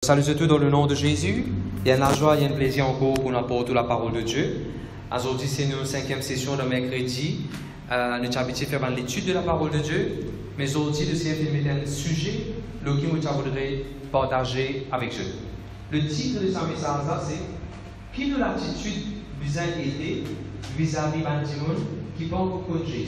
Salut à tous dans le nom de Jésus. Il y a la joie, il y a un plaisir encore pour nous apporter la parole de Dieu. Aujourd'hui, c'est notre 5e session de mercredi. Nous avons habitué à faire l'étude de la parole de Dieu. Mais aujourd'hui, nous allons mettre un sujet que nous voudrais partager avec vous. Le titre de ce message, c'est « Qui nous l'attitude besoin d'aider vis-à-vis des gens qui pensent contre Jésus ?»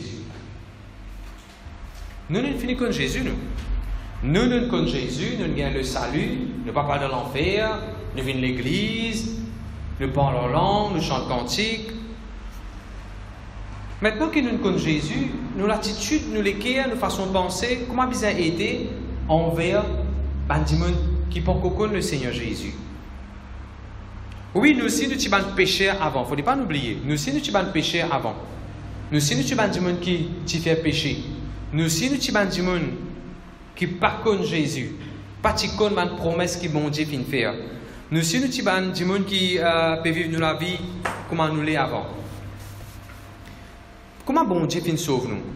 Nous ne finissons contre Jésus, nous. Nous connaissons Jésus, nous gagnons le salut, nous ne pas de l'enfer, nous venons de l'église, nous parlons en langue, nous chantons cantiques. Maintenant que nous connaissons Jésus, nous l'attitude, nous l'équerre, nous façon de penser, comment bien aider envers les gens qui ne connaissent pas le Seigneur Jésus. Oui, nous aussi, nous sommes des pécheurs avant, il ne faut pas l'oublier. Nous aussi, nous sommes des pécheurs avant. Nous aussi, nous sommes des gens qui font péché. Nous aussi, nous sommes des gens qui ne connaissent pas Jésus, pas qui connaissent les promesses que bon Dieu vient faire. Nous aussi, nous sommes des gens qui peuvent vivre la vie comme nous l'avons avant. Comment bon Dieu vient sauver nous?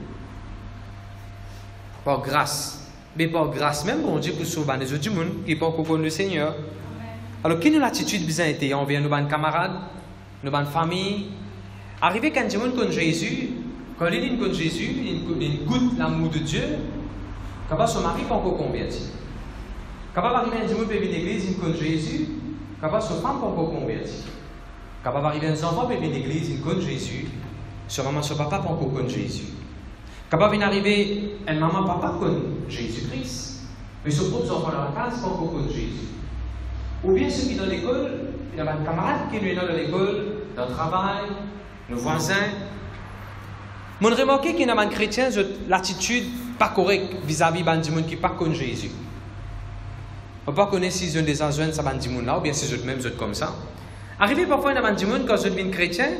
Par grâce. Mais par grâce, même bon Dieu pour sauver les autres gens qui ne connaissent pas le Seigneur. Alors, quelle est l'attitude besoin d'être envers nos camarades, nos familles? Arrivé quand les gens connaissent Jésus, quand ils connaissent Jésus, ils goûtent l'amour de Dieu. Quand son mari n'est pas encore converti. Quand arriver un dimanche pour l'église, il connaît Jésus. Quand son femme n'est pas encore converti. Quand arriver un enfant pour l'église, il connaît Jésus. Son maman, son papa n'est pas encore connu Jésus. Quand arriver un maman, papa connaît Jésus-Christ. Mais son propre enfant dans la classe n'est pas encore connu Jésus. Ou bien ceux qui sont dans l'école, il y a des camarades qui sont dans l'école, dans le travail, nos voisins. Mon remarqué qu'il y a des chrétiens l'attitude pas correcte vis-à-vis des gens qui ne connaissent pas Jésus. On ne peut pas connaître si ils ont des agents, ça des gens là, ou bien si eux mêmes comme ça. Arrivé parfois dans des gens, quand je deviens chrétien,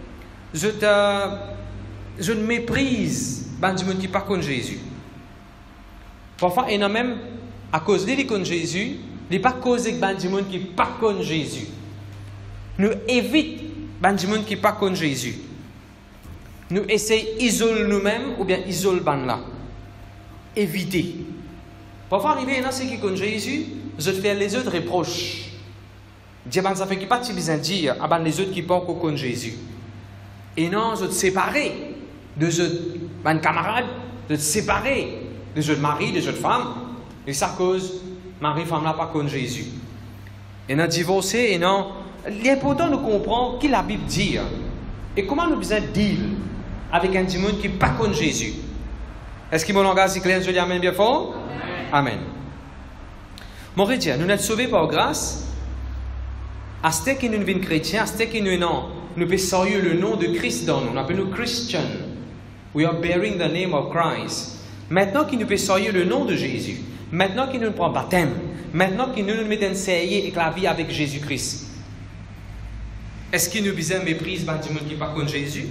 je méprise les gens qui ne connaissent pas Jésus. Parfois, il y en a même, à cause de les connaissent Jésus, il n'est pas causé que les gens qui ne connaissent pas Jésus. Nous évitons les gens qui ne connaissent pas Jésus. Nous essayons d'isoler nous-mêmes ou bien isoler les gens. Éviter. Parfois, arriver, il y a ceux qui connaissent Jésus, je fais les autres reproches. Dieu, ça fait qu'il n'y a pas de besoin de dire à les autres qui ne connaissent pas Jésus. Et non, je te séparer de mes camarades, de te séparer de jeunes maris, de jeunes femmes. Et ça cause, mari, femme n'a pas connu Jésus. Et non, divorcé, et non. Il est important de comprendre ce que la Bible dit. Et comment nous besoin de deal avec un monde qui ne pas connu Jésus. Est-ce que mon langage est clair? Je dis Amen bien fort? Amen. Mon rédier, nous sommes sauvés par grâce. À ce que nous sommes chrétiens, à ce que nous pouvons sérieux le nom de Christ dans nous. Nous appelons Christian. We are bearing the name of Christ. Maintenant qu'il nous pouvons sérieux le nom de Jésus. Maintenant qu'il nous prend baptême. Maintenant qu'il nous mettons sérieux avec la vie avec Jésus-Christ. Est-ce qu'il nous besoin de méprise des gens qui ne pas contre Jésus?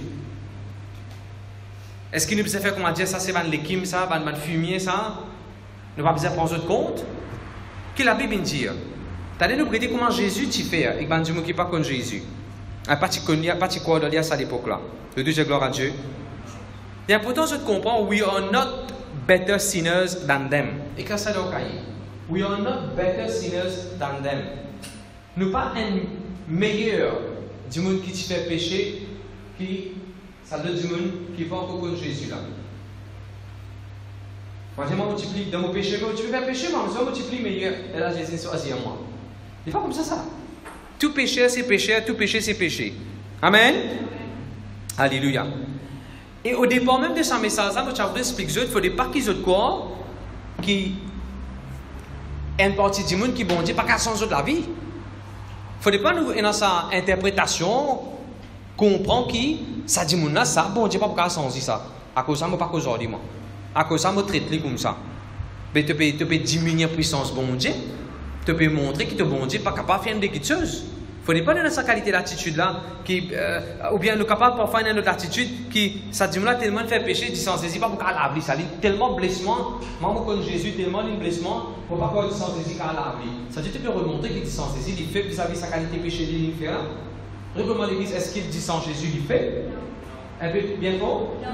Est-ce qu'il nous besoin de faire comment dire ça, c'est un légume, ça, un fumier, ça? Nous n'avons pas besoin de prendre compte? Qu'est-ce que la Bible dit? T'allez nous prêter comment Jésus t'y fait avec les gens qui ne pas contre Jésus. Un petit quoi de ça à l'époque-là. Le Dieu, gloire à Dieu. Il est important de comprendre, we are not better sinners than them. Et quand ça dans le cahier. We are not better sinners than them. Nous pas un meilleur du monde qui te fait pécher qui ça donne du monde qui va encore contre Jésus là. Moi, je multiplie dans mon péché, mais tu peux faire péché, mais je multiplie meilleur. Et là, Jésus choisit en moi. Il n'est pas comme ça. Tout péché, c'est péché, tout péché, c'est péché. Amen. Alléluia. Et au départ même de ce message-là, je vais vous expliquer, il ne faut pas qu'ils aient quoi qui est une partie du monde qui bon Dieu pas qu'à changer de la vie. Il ne faut pas nous, dans sa interprétation, comprendre qui ça dit mon ça, bon Dieu pas pour changer ça. À cause ça, moi pas aujourd'hui moi. À cause ça, moi traite comme ça. Mais tu peux diminuer la puissance bon Dieu. Tu peux montrer que ton bon Dieu n'est pas capable de faire des choses. Il ne faut pas dans sa qualité d'attitude là, ou bien nous capable parfois dans notre attitude qui ça dit là tellement fait péché, dit sans saisir pas pour qu'à la ça dit tellement blessement, moi comme Jésus tellement de blessement pour pas qu'on dit sans saisir qu'à la ça dit tu peux remontrer qu'il dit sans saisir, il fait vis-à-vis sa qualité péché il fait là. Règlement l'église, est-ce qu'il dit sans Jésus il fait? Un peu bien fort? Non.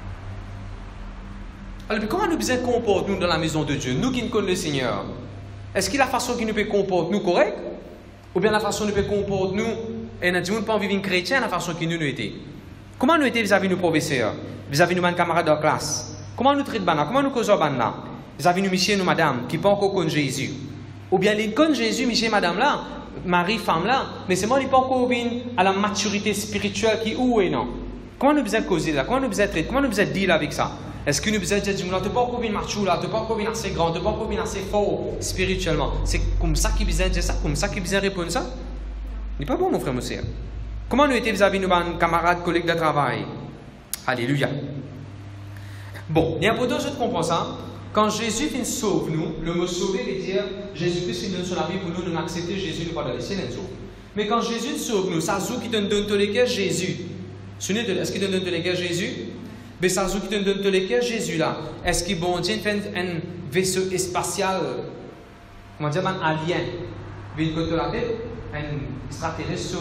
Alors comment nous besoin comporter nous dans la maison de Dieu, nous qui ne connaissons le Seigneur? est-ce que la façon qu'il nous peut comporter nous correct? Ou bien la façon qu'il nous peut comporter nous, et nous disons pas vivre une chrétienne, la façon qu'il nous était? Comment nous étions vis-à-vis de nos professeurs, vis-à-vis de nos camarades de classe? Comment nous traitons banana? Comment nous causons banana? Vis-à-vis de monsieur et de madame, qui ne pas encore connaître Jésus? Ou bien les connaissent Jésus, monsieur et madame là, mari, femme là, mais c'est moi qui n'ai pas encore à la maturité spirituelle qui où est non? Comment nous besoin causer là? Comment nous besoin traiter? Comment nous besoin deal avec ça? Est-ce que nous besoin dire, tu n'es pas encore mature là, tu n'es pas encore assez grand, tu n'es pas encore assez fort spirituellement? C'est comme ça qu'il besoin dire ça, comme ça qu'il besoin répondre ça? Ce n'est pas bon, mon frère, mon sœur. Comment nous étions vis-à-vis de nos camarades, collègues de travail? Alléluia. Bon, il y a pour d'autres, je comprends ça. Quand Jésus vient sauver nous, le mot sauver veut dire Jésus-Christ vient donner son vie pour nous, nous accepter Jésus, nous pas dans les cieux, nous. Mais quand Jésus sauve nous, ça joue qui donne tous les cœurs Jésus. Est-ce qu'il donne tous les cœurs Jésus? Mais ça joue qui donne tous les cœurs Jésus là. Est-ce qu'il bon Dieu fait un vaisseau spatial, comment dire, un alien, vient de la tête, un extraterrestre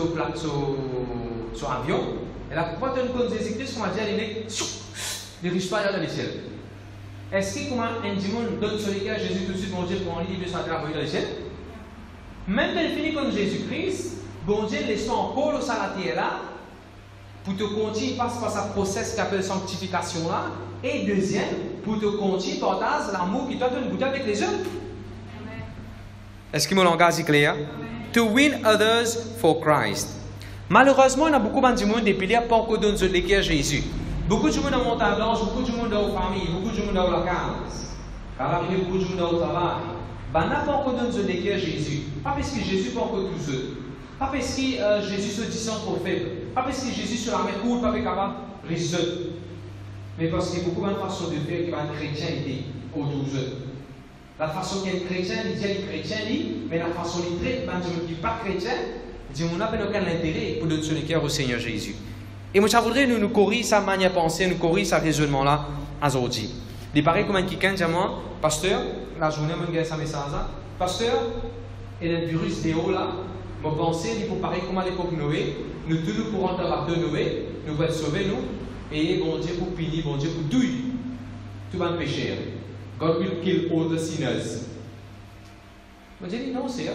sur avion, et là, pourquoi tu as une cause Jésus-Christ, on va dire, les riches pas dans les ciels? Est-ce que comment un démon donne sur les cœurs Jésus tout de suite, bon Dieu, pour en livre de sa terre dans les ciels? Même quand il finit comme Jésus-Christ, bon Dieu laisse encore au salatier là, pour te continuer, passe par ce process qui appelle sanctification là, et deuxième, pour te continuer, partage l'amour qui doit te goûter avec les autres. Est-ce que mon langage est clair? Amen. To win others for Christ. Malheureusement, il y a beaucoup de monde qui ne pas encore donné les cœurs Jésus. Beaucoup de monde dans Montagne Blanche, beaucoup de monde dans la famille, beaucoup de monde dans la case. Carabiner beaucoup de monde dans le travail. Ben, n'a pas encore donné les cœurs Jésus. Pas parce que Jésus n'est pas encore tout seul. Pas parce que Jésus se dit trop faible. Pas parce que Jésus sur la main courte, pas capable de résoudre. Mais parce qu'il y a beaucoup de façons de faire qui va être chrétien autour d'eux. La façon qu'il est chrétien, il dit qu'il est chrétien, mais la façon qu'il traite, qui n'est pas chrétien, il dit qu'on n'a pas aucun intérêt pour donner les cœurs au Seigneur Jésus. Et moi, je voudrais nous corriger sa manière de penser, nous corriger ce raisonnement-là aujourd'hui. Il paraît comme un quelqu'un dit à moi, pasteur, la journée, je me dis message là, pasteur, et le virus déo là, je pense qu'il faut pareil comme à l'époque Noé, nous tous nous pourrons avoir de Noé, nous pouvons sauver nous, et bon Dieu pour punir, bon Dieu pour douiller tout le péché. God will kill all the sinners. Je dis non, c'est.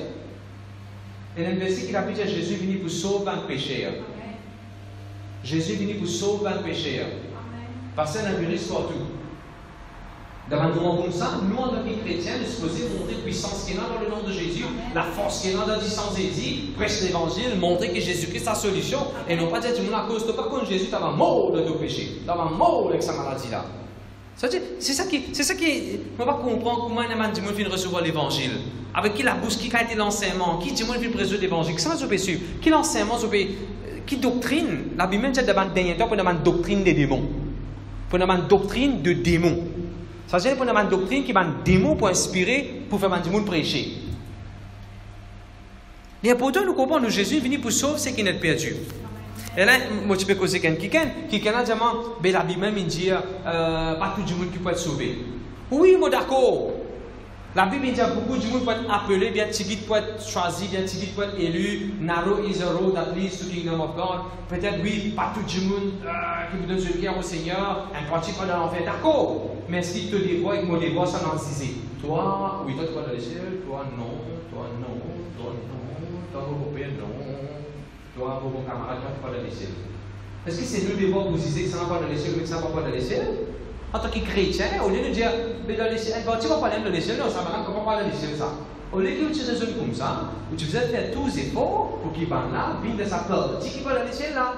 Et le verset qu'il a dit, Jésus est venu pour sauver un pécheur. Jésus est venu pour sauver un pécheur. Parce qu'il y a un virus partout. Devant un moment comme ça, nous, en tant que chrétiens, nous sommes supposés montrer la puissance qui est là dans le nom de Jésus, la force qui est là dans la distance Jésus, prêcher l'évangile, montrer que Jésus-Christ est la solution, et non pas dire tout le monde à cause de pas contre Jésus, tu vas mort de ton péché, tu vas mort avec sa maladie-là. C'est ça qui. On va comprendre comment un man vient recevoir l'évangile. Avec qui la bouche, qui a été l'enseignement, qui vient résoudre l'évangile, qui ça je peux suivre, qui l'enseignement, qui doctrine. La Bible même dit devant dernier temps pour une doctrine des démons. Pour une doctrine de démons. Ça veut dire pour une doctrine qui va un démon pour inspirer, pour faire un démon prêcher. Mais pourtant, nous comprenons que Jésus est venu pour sauver ceux qui n'est perdu. Et là, moi, je peux causer quelqu'un qui a dit, mais la Bible même dit, pas tout le monde qui peut être sauvé. Oui, moi d'accord. La Bible dit, beaucoup de monde peut être appelé, bien petit peut être choisi, bien petit peut être élu. Narrow is a road that leads to the kingdom of God. Peut-être, oui, pas tout le monde qui vous donne ce cœur au Seigneur, un parti pas dans l'enfer, d'accord. Mais si tu te dévoies et que mon dévoie, ça n'en disait. Toi, oui, toi, tu vas dans le ciel, toi, non, toi, non, toi, non, toi, européen, non. Toi, vos camarades, tu vas dans les ciel. Est-ce que c'est nous les voir vous disiez que ça va pas dans les ciel, mais que ça va pas dans les ciel? En tant que chrétien, au lieu de dire, mais dans les ciel, tu vas pas aller dans les ciel, non, ça va comment pas dans les ciel, ça. Au lieu que tu raisonnes comme ça, où tu faisais faire tous les efforts pour qu'ils viennent là, viennent de sa peur, dis qu'ils vont dans les ciel là.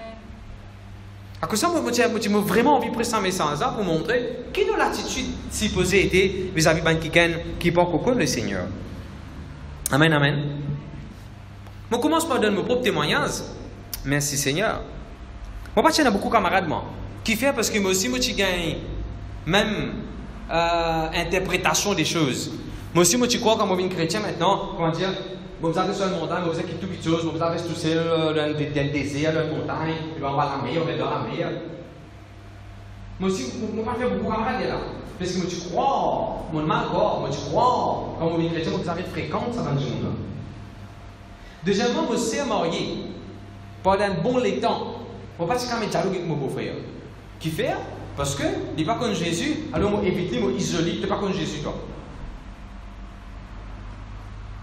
À cause de ça, moi, j'ai vraiment envie de prêcher un message là pour montrer quelle est l'attitude supposée était vis-à-vis de quelqu'un qui porte au le Seigneur. Amen, amen. Je commence par donner mon propre témoignage. Merci Seigneur. Moi, il y a beaucoup de camarades moi, qui font parce que moi aussi, je gagne même interprétation des choses. Moi aussi, je crois quand je suis chrétien maintenant, comment dire, vous avez sur la montagne, vous avez tout quelque chose, vous avez tout seul dans le désert, dans la montagne, et on va à la mer, on est dans la mer. Moi aussi, je ne fais beaucoup de camarades là. Parce que moi, tu crois, mon mal corps, moi, tu crois, quand vous êtes chrétien, vous avez fréquente ça dans le monde. Deuxièmement, je suis marié pendant un bon temps. Je ne vais pas dire dialogue avec mon beau-frère. Qui fait? Parce que, il n'est pas comme Jésus, alors je évite, je isole, il n'est pas comme Jésus. Toi.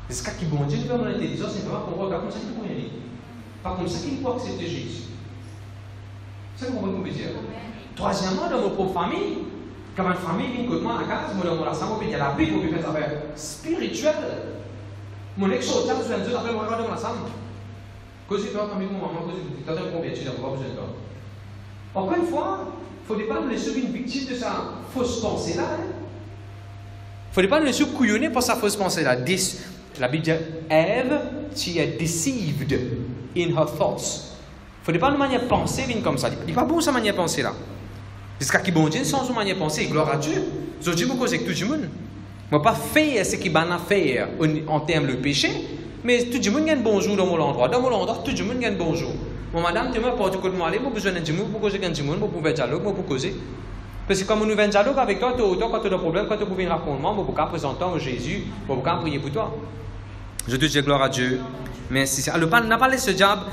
C'est ce qui bon Dieu, nous avons l'intelligence, c'est vraiment qu'on regarde comme ça qu'il ne peut rien dire. Par contre, ça qu'il faut accepter Jésus. C'est ce qu'on peut dire. Troisièmement, dans nos propres familles, quand une famille vient contre moi à la case, moi, dans la salle, il y a la Bible, on peut faire des affaires spirituelles. Mon ex-sorti, je suis Dieu, après, moi, dans la salle. Cause de toi, famille, mon maman, cause de toi, tu as converti, tu n'as pas besoin de toi. Encore une fois, il ne faut pas nous laisser une victime de sa fausse pensée-là. Il ne faut pas nous laisser couillonner par sa fausse pensée-là. La Bible dit, Ève, she est deceived in her thoughts. Il ne faut pas nous manière penser comme ça. Il n'est pas bon sa manière penser là. Parce qu'il bon Dieu sans son manière penser, gloire à Dieu. Je dis moi cause avec tout le monde. Moi pas faire ce qui va faire en termes de péché, mais tout le monde gagne bonjour dans mon endroit. Dans mon endroit, tout le monde gagne bonjour. Mon madame, tu m'as pas du coup de moi aller, moi besoin d'un dimanche pour causer avec un dimanche, pour faire dialogue, pour causer. Parce que comme nous faisons dialogue avec toi, autant quand tu as des problèmes, quand tu as un racontement, moi pour présenter à Jésus, pour prier pour toi. Je te dis gloire à Dieu. Merci. Alors, on n'a pas laissé ce diable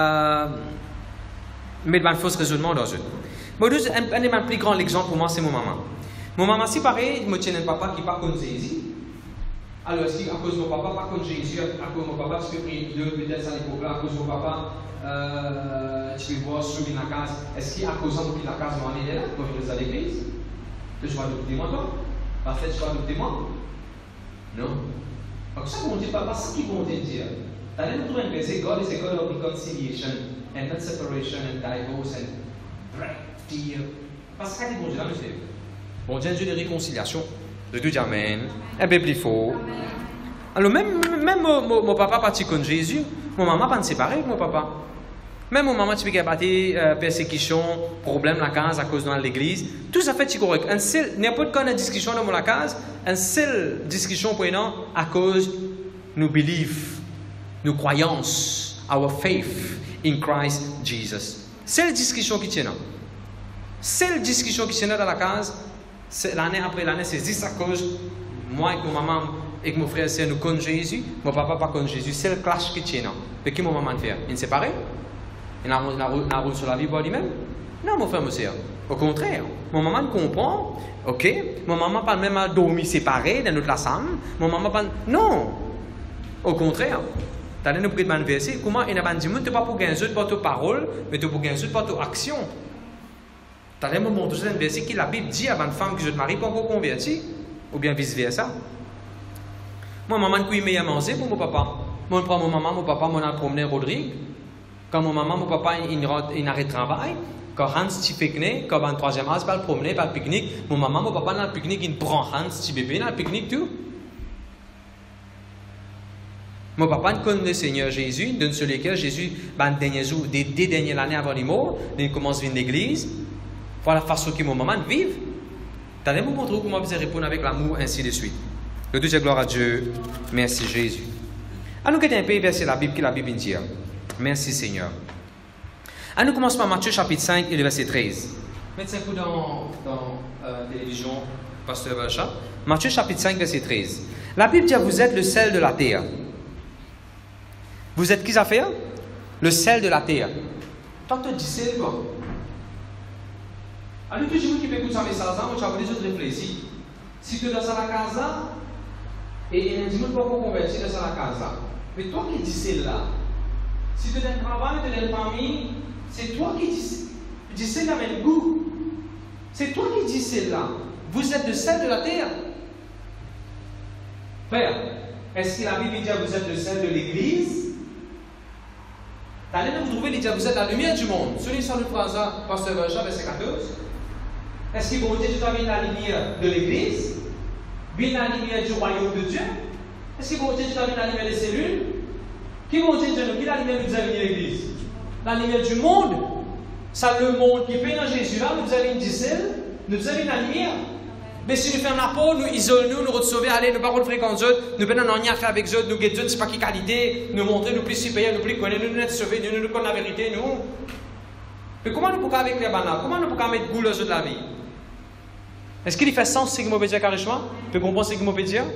mettre un faux raisonnement dans eux. Bon, un des plus grands exemples pour moi, c'est mon maman. Mon maman, si pareil, je me tiens un papa qui part contre Jésus. Alors, si à cause de mon papa, pas contre Jésus, à cause de mon papa, tu peux prier Dieu, peut-être à l'époque-là, à cause de mon papa, tu peux voir sur la case. Est-ce qu'à cause de la case, moi, on est là, quand je vais à l'église? Tu vas adopter moi, toi? Parfait, tu vas adopter moi? Non. Donc, ça, mon Dieu, papa, c'est ce qu'ils vont te dire. T'as l'air de trouver un verset, God is a God of reconciliation, and not separation, and divorce, and break, fear. Parce que bon Dieu, là, monsieur. Bon Dieu, Dieu de réconciliation. Je te dis Amen. Un peu plus fort. Alors, même mon papa parti contre Jésus, mon maman pas séparé avec mon papa. Même mon maman, tu peux avoir persécution, problème la case à cause de l'église. Tout ça fait correct. N'importe quoi de discussion dans la case, une seule discussion pour nous à cause de nos beliefs, nos croyances, our faith in Christ Jesus. Seule discussion qui tient. Seule discussion qui tient dans la case, l'année après l'année, c'est juste à cause moi et mon maman et mon frère et sœur nous connaissons Jésus, mon papa pas connaît Jésus. C'est le clash qui tient. Mais qui mon maman fait? Il est séparé? Il a roule sur la vie pour lui-même? Non, mon frère, mon sœur. Au contraire, mon maman comprend, ok? Mon maman pas même à dormir séparé dans notre chambre. Mon maman pas. Non! Au contraire. Tu as nous pris de verset. Comment il a dit, tu n'es pas pour gagner pour ta parole, mais tu es pour gagner pour ta action. Tu as montré un verset que la Bible dit à une femme que je te marie pas encore convertie, ou bien vice-versa. Moi, maman, qui m'a mangé pour mon papa. Moi, je prends mon maman, mon papa, mon a promené Rodrigue. Quand mon maman, mon papa, il arrête de travail, quand Hans, petit pique-nique, quand en troisième âge, pas le promener, pas le pique-nique, mon maman, mon papa, dans le pique-nique, il prend Hans, petit bébé, dans le pique-nique, tout. Mon papa connaît le Seigneur Jésus, d'un sur lequel Jésus, des dernières années avant les morts, il commence à venir l'église. Voilà la façon que mon maman vit. Tu allais me montrer comment vous répondre avec l'amour, ainsi de suite. Je te dis gloire à Dieu. Merci Jésus. À nous quitter un peu verset la Bible, que la Bible dit. Merci Seigneur. À nous commencer par Matthieu chapitre 5 et le verset 13. Mettez un coup dans la télévision, Pasteur Valcha. Matthieu chapitre 5, verset 13. La Bible dit, vous êtes le sel de la terre. Vous êtes qui ça fait? Le sel de la terre. Toi, tu dis sel quoi? Alors, tout le monde qui peut écouter ça, mais ça, moi, tu as besoin de réfléchir. Si tu es dans la casa, et il y a des gens qui vont convertir dans la casa. Mais toi qui dis celle-là, si tu es dans le travail, tu es dans la famille, c'est toi qui dis celle-là avec le goût. C'est toi qui dis celle-là. Vous êtes le sel de la terre. Frère, est-ce que la Bible dit que vous êtes le sel de l'église? Allez nous trouver, il dit vous êtes la lumière du monde. Celui qui le phrase, Pasteur Valcha, verset 14. Est-ce que bon Dieu, tu as mis la lumière de l'église? Bien la lumière du royaume de Dieu? Est-ce que bon Dieu, tu as mis la lumière des cellules? Qui bon Dieu, qui est la lumière que nous avons mis l'église? La lumière du monde. C'est le monde qui fait dans Jésus là, nous avons une discipline, nous avons la lumière. Mais si nous faisons la peau, nous isolons, nous retrouvons, allez, nous ne parlons fréquenter eux, nous ne rien à faire avec eux, nous guettons, c'est pas qui qualité, nous montrer, nous plus supérieurs, nous plus connaître, nous nous sauver, nous nous connaissons la vérité, nous. Mais comment nous pouvons avec les bananes? Comment nous pouvons mettre goût aux autres de la vie? Est-ce qu'il fait sens ce que je veux dire carrément? Tu peux comprendre ce que je veux dire?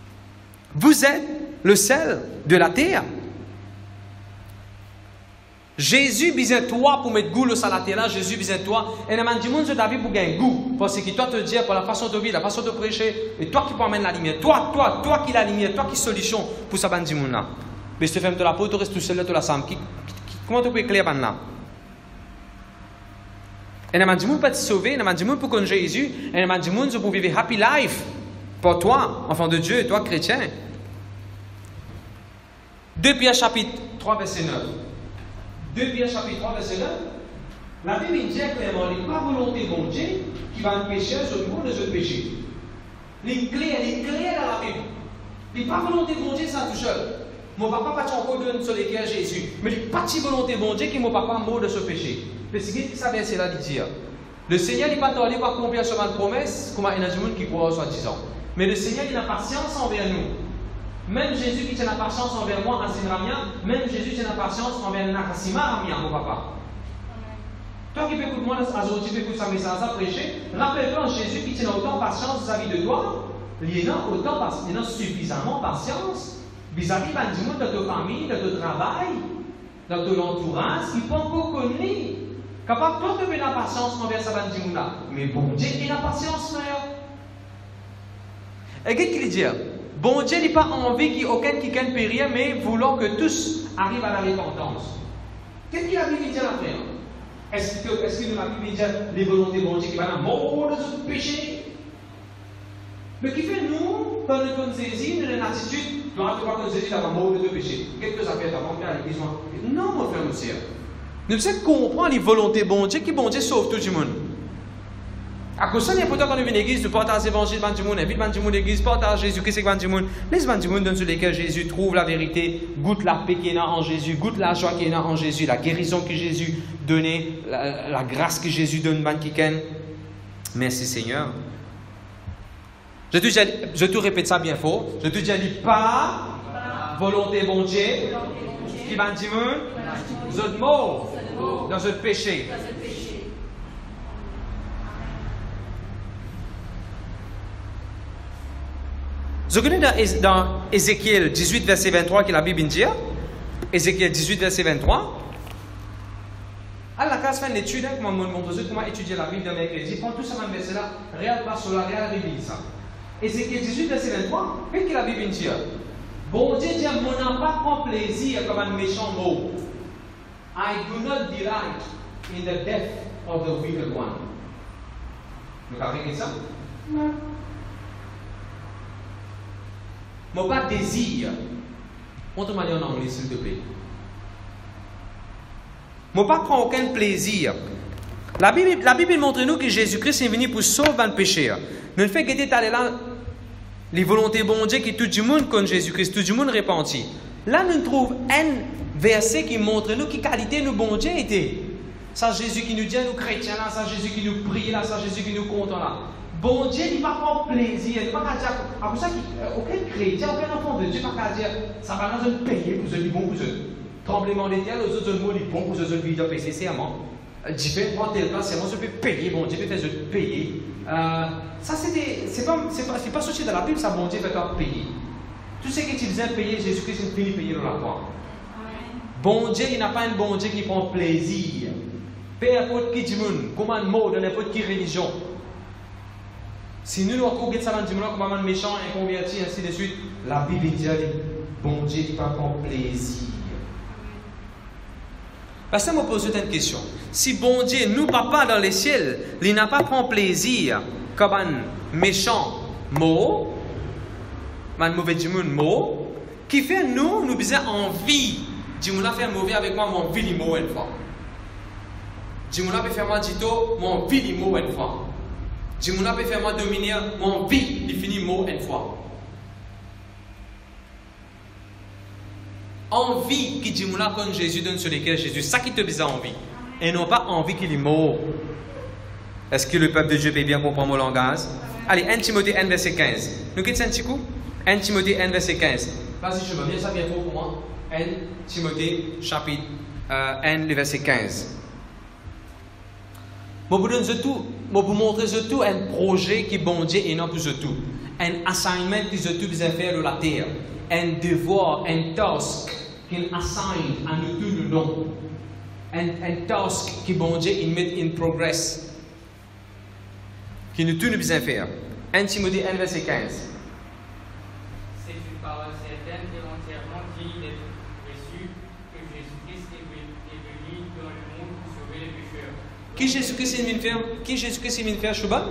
Vous êtes le sel de la terre. Jésus besoin de toi pour mettre goût au salaté là, Jésus besoin de toi. Et nous demandons de ta vie pour gagner goût. Parce que toi te dis pour la façon de vivre, la façon de prêcher, et toi qui peux amener la lumière. Toi qui la lumière, toi qui solution pour ça bandi moun là. Mais je te fais de la peau, tu restes tout seul, tu la sens. Comment tu peux éclairer là? Et nous demandons pour te sauver, nous demandons pour connaître Jésus, et nous demandons pour vivre happy life. Pour toi, enfant de Dieu, toi chrétien. 2 Pierre chapitre 3 verset 9. 2 Pierre chapitre 3, verset 9, la Bible dit clairement, il n'est pas volonté de Dieu qui va empêcher sur le monde de ce péché. Il est clair dans la Bible. Il n'est pas volonté de Dieu, ça tout seul. Mon papa pas encore donné sur les cœurs Jésus. Mais il n'est pas de volonté de Dieu qui mon papa mort de ce péché. Parce que ça verset là, il dit, le Seigneur n'est pas tardé pour accomplir sur ma promesse, comme il y a des gens qui croient soi-disant. Mais le Seigneur, il a patience envers nous. Même Jésus qui tient la patience envers moi, même Jésus tient la patience envers Nakasima, mon papa. Toi qui peux écouter moi, tu peux écouter sa message à prêcher, rappelle-toi Jésus qui tient autant patience vis-à-vis de toi, il a suffisamment patience vis-à-vis de ta famille, de ton travail, de ton entourage, qui peut encore connaître. Capable toi de faire la patience envers sa bandimouna. Mais bon Dieu, il a patience, frère. Et qu'est-ce qu'il dit? Bon Dieu n'a pas envie qu'il y ait aucun qui périr, mais voulant que tous arrivent à la repentance. Qu'est-ce que la Bible dit là, frère? Est-ce que la Bible dit les volontés de bon Dieu qui va mort de ce péché? Mais qui fait nous, quand nous sommes saisis, nous avons une attitude, nous avons pas saisi d'avoir mort de ce péché. Qu'est-ce que ça fait avant à l'église? Non, mon frère, mon sœur. Nous devons comprendre les volontés de bon Dieu, qui bon Dieu sauve tout le monde. À cause de ça, il est important quand nous venons à l'église, nous partageons l'évangile de Dieu, invite les gens à l'église, partage Jésus-Christ avec Dieu. Laisse les gens dans lesquels Jésus trouve la vérité, goûte la paix qu'il y a en Jésus, goûte la joie qu'il y a en Jésus, la guérison que Jésus donnait, la grâce que Jésus donne à quelqu'un. Merci Seigneur. Je te répète ça bien fort. Je te dis pas volonté bon Dieu qui va dire vous êtes morts dans ce péché. Vous connaissez dans Ézéchiel 18, verset 23, que la Bible dit, Ézéchiel 18, verset 23, à la classe, faire une étude, comment étudier la Bible dans mercredi, prends tout ça dans le verset là, regarde pas sur la regarde ça. Ézéchiel 18, verset 23, qu'est-ce que la Bible dit? Bon Dieu dit, mon n'a pas prend plaisir comme un méchant mot. I do not delight in the death of the wicked one. Vous comprenez ça? Non. Mon pas désir. Montre-moi en anglais, s'il te plaît. Mon pas prend aucun plaisir. La Bible montre nous que Jésus-Christ est venu pour sauver le péché. Nous ne fait que aller là, les volontés bon Dieu qui tout le monde connaît Jésus-Christ, tout le monde repenti. Là, nous trouvons un verset qui montre nous qui qualité nous bon Dieu était. Ça Jésus qui nous dit, nous chrétiens là, ça Jésus qui nous prie là, ça Jésus qui nous compte là. Bon Dieu, il ne va pas prendre plaisir. Il ne va pas dire, à pour ça qu'aucun chrétien, aucun enfant de Dieu ne va pas dire, ça va nous payer pour ceux qui bon pour eux. Tremblement des terres, les autres mots, ils bon pour ceux qui vivent payer, c'est serment. Dieu peut prendre tel place, serment, je peux payer, bon Dieu peut faire payer. Ça, c'est pas sorti de la Bible, ça, bon Dieu fait payer. Tout ce que tu faisais payer, Jésus-Christ est fini payer dans la croix. Bon Dieu, il n'a pas un bon Dieu qui prend plaisir. Peu importe qui dit, comment un mot de n'importe quelle religion. Si nous avons ça dans le comme un méchant, inconverti, ainsi de suite, la Bible dit bon Dieu qui va prendre plaisir. Parce que je me pose une question. Si bon Dieu, nous, papa dans les ciels, il n'a pas prend plaisir comme un méchant mot, un mauvais mot, qui fait nous avons envie, dis-moi faire mauvais avec moi, mon vie mot une fois. Dis-moi faire moi dito, mon vie mot une fois. Si mon peut faire moi dominer, mon vie, il finit mot une fois. Envie qui dit mon comme Jésus donne sur lesquels Jésus, ça qui te besoin envie. Et non pas envie qu'il est mort. Est-ce que le peuple de Dieu peut bien comprendre mon langage? Allez, 1 Timothée 1, verset 15. Nous quittons un petit coup? 1 Timothée 1, verset 15. Vas-y, je me bien ça bien pour moi. 1 Timothée, chapitre 1, le verset 15. Je vous montre tout un projet qui bon Dieu et non pour tout. Un assignment qui tout besoin faire de la terre. Un devoir, un task qu'il assign à nous tous nous dons. un task qui bon Dieu il met in progress. Qui nous tourne bien faire. 1 Timothée 1 verset 15. C'est une parole certaine et entièrement digne d'être reçue que Jésus-Christ est venu dans le monde pour sauver les pécheurs. Qui Jésus-Christ est venu faire? Qui Jésus-Christ est venu faire, Chouba?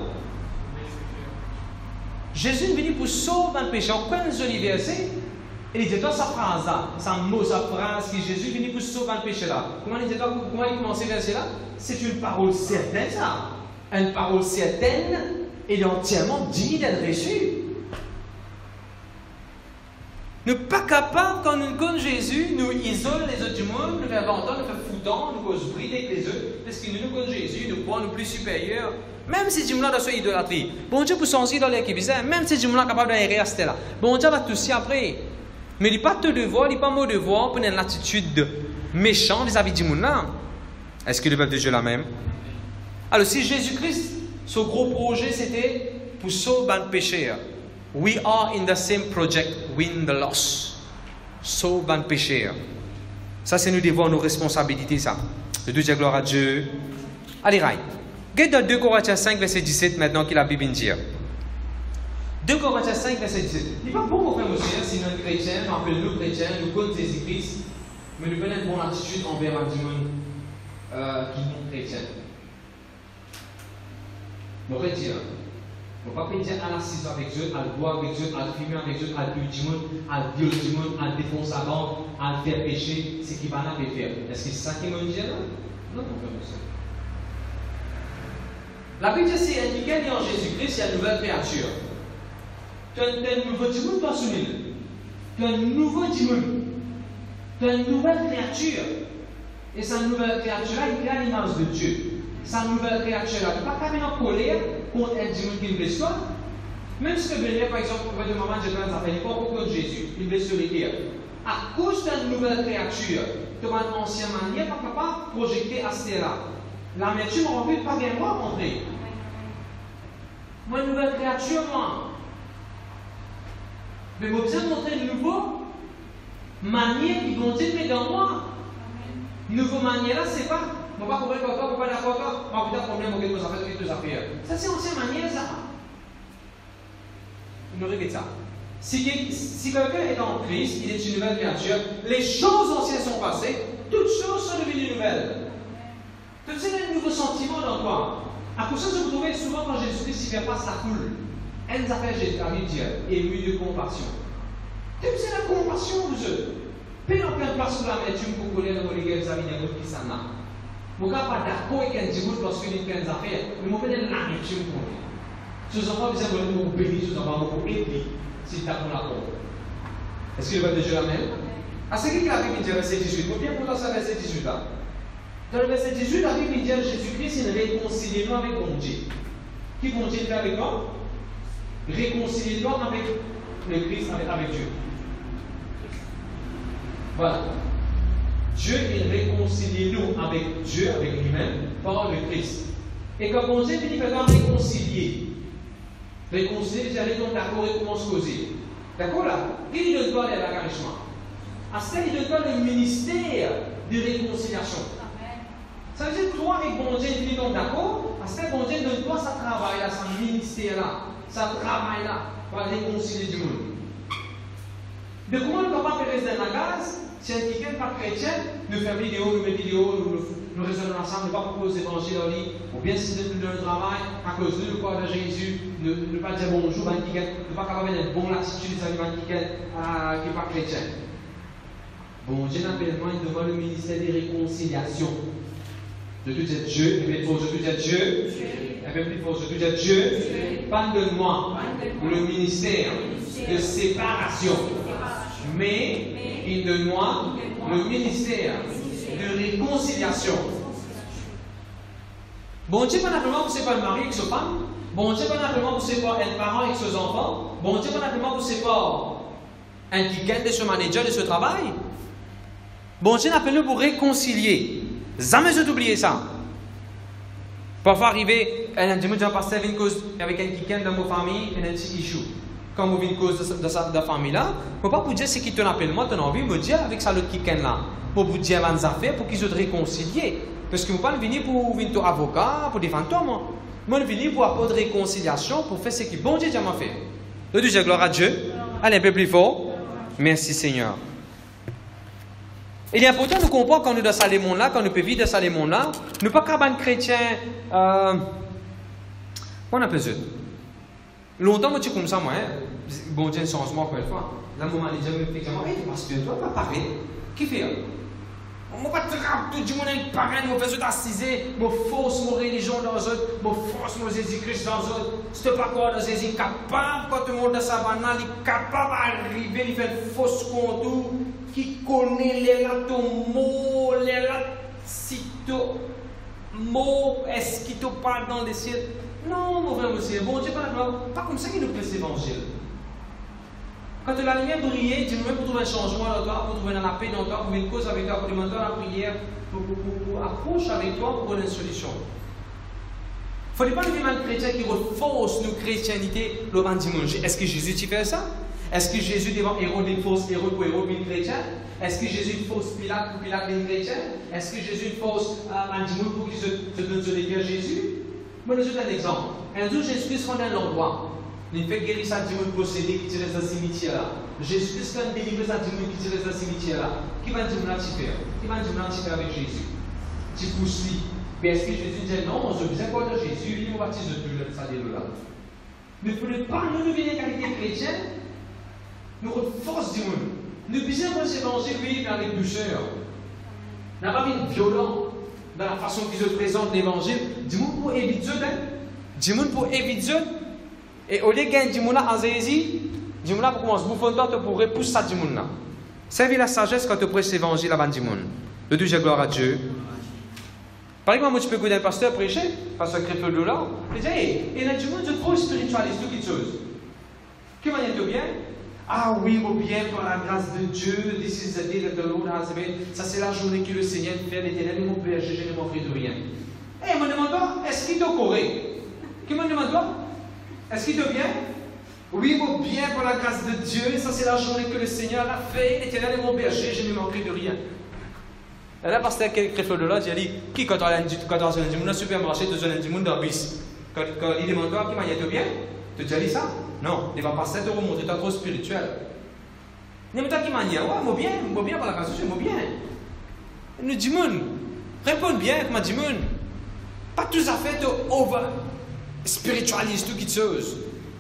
Jésus est venu pour sauver un pécheur. Quand nous avons verset, il dit, toi, sa phrase là, sa mot, sa phrase, que Jésus est venu pour sauver un pécheur là. Comment il dit, comment il commence ce verset là? C'est une parole certaine, ça. Une parole certaine et entièrement digne d'être reçue. Nous ne sommes pas capables, quand nous connaissons Jésus, nous isolons les autres du monde, nous faisons longtemps, nous faisons foutant, nous causons brider avec les autres, parce que nous connaissons Jésus, nous croyons plus supérieurs. Même si du monde a cette idolâtrie, bon Dieu pour son idole qui bizarre, même si du monde est capable d'arriver à là, bon Dieu va tout aussi après. Mais il n'est pas de devoir, il n'est pas mon devoir pour une attitude méchante vis-à-vis du monde là. Est-ce que le peuple de Dieu est la même? Alors si Jésus-Christ, son gros projet c'était pour sauver les pécheurs. We are in the same project, win the loss. Sauver les pécheurs. Ça c'est nous devons nos responsabilités ça. De dire gloire à Dieu. Allez, Rai. Regarde dans 2 Corinthiens 5, verset 17, maintenant que la Bible dit. 2 Corinthiens 5, verset 17. Il n'est pas bon pour faire monsieur, si nous sommes chrétiens, nous appelons nous chrétiens, nous connaissons Jésus-Christ, mais nous prenons une bonne attitude envers le monde qui est chrétien. Nous ne dire, on ne va pas dire à l'assise avec Dieu, à le boire avec Dieu, à le fumer avec Dieu, à le buter du monde, à le violer du monde, à le défoncer sa banque, à le faire pécher, c'est ce qu'il va faire. Est-ce que c'est ça qu'il me dit là? Non, mon frère monsieur. La Bible dit c'est indiqué en Jésus-Christ, il y a une nouvelle créature. Tu as un nouveau monde, toi, soumis. Tu as un nouveau monde. Tu as une nouvelle créature. Et cette nouvelle créature-là, il est à l'image de Dieu. Cette nouvelle créature-là, tu n'es pas quand même en colère contre un démon qui blesse toi. Même si tu veux par exemple, pour dire maman, je ne sais pas, il n'est pas contre Jésus, il blesse sur les cœurs. À cause d'une nouvelle créature, tu as une ancienne manière, tu n'es pas projeter à ce là. L'amertume en fait pas bien moi montrer. Moi, une nouvelle créature, moi. Mais je besoin de montrer une nouvelle manière qui continue dans moi. Une nouvelle manière là, c'est pas. On ne va pas comprendre encore, on ne va pas d'accord, on va peut-être problème, quelque chose à faire, quelque chose à faire. Ça, c'est ancienne manière, ça. Je répète ça. Si quelqu'un est en Christ, il est une nouvelle créature, les choses anciennes sont passées, toutes choses sont devenues nouvelles. Donc, c'est un nouveau sentiment dans toi. À cause de ça, vous trouvez souvent quand Jésus-Christ fait face la foule, elle nous appelle Jésus, à lui dire, ému de compassion. C'est la compassion, vous êtes. Puis, on prend place sur l'amertume pour coller dans les guerres vis-à-vis des autres qui s'en a. Vous n'êtes pas d'accord avec un dimanche parce qu'il y a une affaire, mais vous prenez l'amertume pour lui. Si vous n'avez pas besoin de vous bénir, si vous n'avez pas pour aider, si vous avez l'accord. Est-ce que le peuple de Dieu l'amène? À ce qui la Bible dit, verset 18, vous bien pourtant ça, verset 18 là. Dans le verset 18, la Bible dit Jésus-Christ, il réconcilie nous avec mon Dieu. Qui bon Dieu fait avec toi? Réconcilier nous avec le Christ, avec Dieu. Voilà. Dieu, il réconcilie nous avec Dieu, avec lui-même, par le Christ. Et quand bon Dieu finit par réconcilier, c'est aller donc d'accord et commence à causer. D'accord là? Il ne donne pas l'engagement. À ce il ne donne pas le ministère de réconciliation. Ça veut dire que toi et bon Dieu, il donc d'accord, parce que bon Dieu ne donne pas sa travail là, sa ministère là, sa travail là, pour réconcilier du monde. Mais comment ne peut pas faire rester dans la gaz? Si un quelqu'un pas chrétien, nous faisons vidéo, nous mettons vidéo, nous raisonnons ensemble, nous ne pas proposer l'évangile en ligne, ou bien si nous dans le travail, à cause de nous croire de Jésus, ne pas dire bonjour, ne pas capable d'avoir une bonne attitude vis-à-vis qui n'est pas chrétien. Bon Dieu n'appelle moi, il demande le ministère de réconciliation. De tout dire Dieu, et bien de tout dire Dieu, et bien plus fort, de tout dire Dieu, pardonne-moi le ministère de séparation. Mais il donne-moi le ministère de réconciliation. Bon Dieu, pas simplement pour séparer le mari avec sa femme. Bon Dieu, pas simplement pour séparer un parent avec ses enfants. Bon Dieu, pas simplement pour séparer un quelqu'un de ce manager de ce travail. Bon Dieu, appelle-nous pour réconcilier. Jamais je t'oublier ça. Parfois arriver, un dimanche, pasteur une cause avec un quelqu'un dans ma famille et un petit issue. quand vous venez cause de la famille là, je ne peux pas vous dire ce qui te appelle moi, tu as envie de me dire avec ça l'autre qui est là. Pour vous dire des affaires pour qu'ils se réconcilient. Parce que vous ne pouvez pas venir pour venir avocat, pour défendre toi, moi. Moi, je viens pour apporter réconciliation, pour faire ce que bon Dieu m'a fait. Le deuxième, gloire à Dieu. Allez, un peu plus fort. Merci Seigneur. Il est important de comprendre quand nous dans ce monde là, quand nous pouvons vivre dans ce monde là, nous ne pas qu'un chrétien. On appelle ça. Longtemps, moi, tu es comme ça, moi. Bon Dieu, un changement, encore une fois. Là, mon manager me dit, hey, pasteur, toi, pas pareil. Qui fait? Je ne vais pas te rappeler tout le monde est pareil, je vais faire assiser, je force mon religion dans eux, je force mon Jésus-Christ dans eux. Si tu n'es pas encore dans Jésus, capable, quand tout le monde dans sa banane, il est capable d'arriver, il fait fausse contour, qui connaît les mots, les si tu mots, est-ce qu'il te parle dans les ciels? Non, mon frère, monsieur, bon Dieu, pas comme ça qu'il nous presse l'évangile. Quand la lumière brille, Dieu nous pour trouver un changement dans toi, pour trouver la paix dans toi, pour trouver une cause avec toi, pour demander la prière, pour approcher avec toi, pour donner une solution. Il ne faut pas nous vivre un chrétien qui reforce nos chrétienté le dimanche. Est-ce que Jésus t'y fait ça? Est-ce que Jésus devant héros d'une fausse héros pour héros d'une chrétien? Est-ce que Jésus une fausse Pilate pour Pilate d'une chrétien? Est-ce que Jésus une fausse un dimanche pour qu'il se donne sur les guerres Jésus? Moi, je vous donne un exemple. Un jour, Jésus-Christ rentre dans l'endroit. Il fait guérir ça du monde possédé qui tire dans le cimetière là. Jésus-Christ quand délivre ça du monde qui tire dans le cimetière là. Qui va dire mon faire? Qui va dire mon faire avec Jésus? Tu pousses lui. Mais est-ce que Jésus dit non, je besoin quoi de Jésus, il nous baptise de plus ça de là. Ne prenez pas nous devenir qualité chrétienne, nous force du monde. Nous besoin de l'évangile vivre avec douceur. N'a pas mis violent dans la façon qu'ils se présentent l'évangile. Du monde pour éviter du monde pour éviter. Et au lieu de gagner du monde là en Jésus, du monde là pour commencer à bouffer toi pour repousser ça du monde là. Servis la sagesse quand tu prêches l'évangile avant du monde. Le Dieu, gloire à Dieu. Par exemple, moi, tu peux écouter un pasteur prêcher, pasteur Crépel de là. Il dit, hey, il y a du monde de trop spiritualiste, tout quelque chose. Que manière bien? Ah oui, mon bien, par la grâce de Dieu, this is the day that the Lord has made. Ça, c'est la journée que le Seigneur fait, l'Éternel est mon berger, je ne m'offre de rien. Eh, me demande pas, est-ce qu'il te corrige? Qui me demande pas? Est-ce qu'il te vient? Oui, mon bien, par la grâce de Dieu, ça, c'est la journée que le Seigneur a fait, l'Éternel est mon berger, je ne manquerai de rien. Et là, parce que quelqu'un de là, il a dit, qui quand on a un dans le supermarché, tu as un monde dans le bus. Quand il demande toi, qui m'a dit bien? Tu as dit ça? Non, il va passer te remontrer, tu es trop spirituel. Il me dit, qui m'a dit, ouais, moi bien, par la grâce de Dieu, moi bien. Nous dit, réponds bien, comme dit, pas tout à fait over spiritualiste ou quelque chose.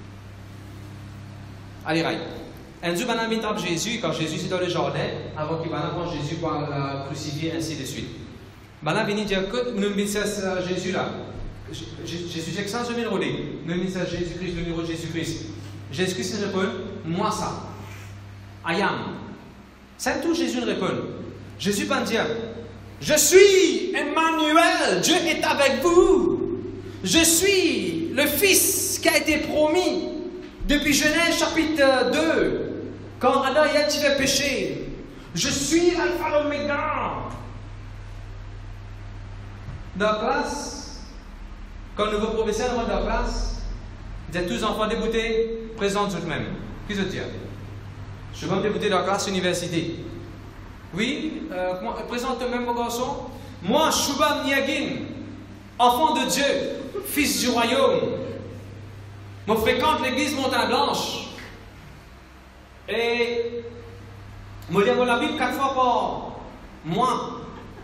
Allez, right. Un jour, il trappe Jésus, quand Jésus est dans le jardin, avant qu'il prenne Jésus pour le crucifier, ainsi de suite. Il vient dire, écoute, nous venons Jésus là. Jésus dit que ça, je viens de rôder. Nous venons Jésus-Christ, le numéro de Jésus-Christ. Jésus-Christ répond, moi ça. I am. C'est tout Jésus répond. Jésus va dire, je suis Emmanuel, Dieu est avec vous. Je suis le Fils qui a été promis depuis Genèse chapitre 2. Quand Adam et Ève fait péché, je suis l'alpha et l'oméga. Dans la classe, quand le nouveau professeur rentre dans la classe, vous êtes tous enfants déboutés, présents tout de même. Qu'est-ce que tu dis? Je vais me débouter dans la classe université. Oui, présente même mon garçon. Moi, Shubham Niagin, enfant de Dieu, fils du royaume. Je fréquente l'église Montagne Blanche. Et je lis la Bible 4 fois par mois.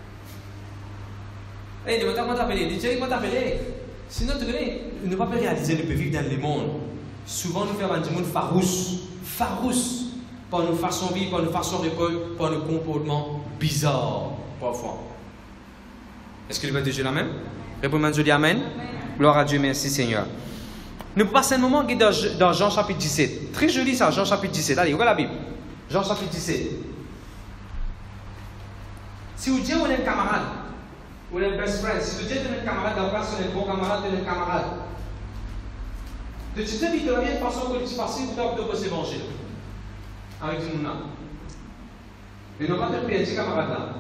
Et il dit, comment t'appeler? Il dit, comment t'appeler? Sinon, tu connais, nous ne pouvons pas réaliser le vivre dans le monde. Souvent, nous faisons du monde farouche, par nos façons de vivre, par nos façons de répondre, par nos comportements bizarres, parfois. Est-ce que le Dieu est la même? Répondez-moi, je dis Amen. Gloire à Dieu, merci Seigneur. Nous passons un moment dans Jean chapitre 17. Très joli ça, Jean chapitre 17. Allez, ouvrez la Bible. Jean chapitre 17. Si vous dites qu'on est un camarade, on est un best friend, si vous dites qu'on est un camarade, d'après on est un bon camarade, on est un camarade. De tu t'invites de la même façon que tu passes pour t'apporter cet évangile. Avec tout le monde. Et non pas te perdre, camarade là.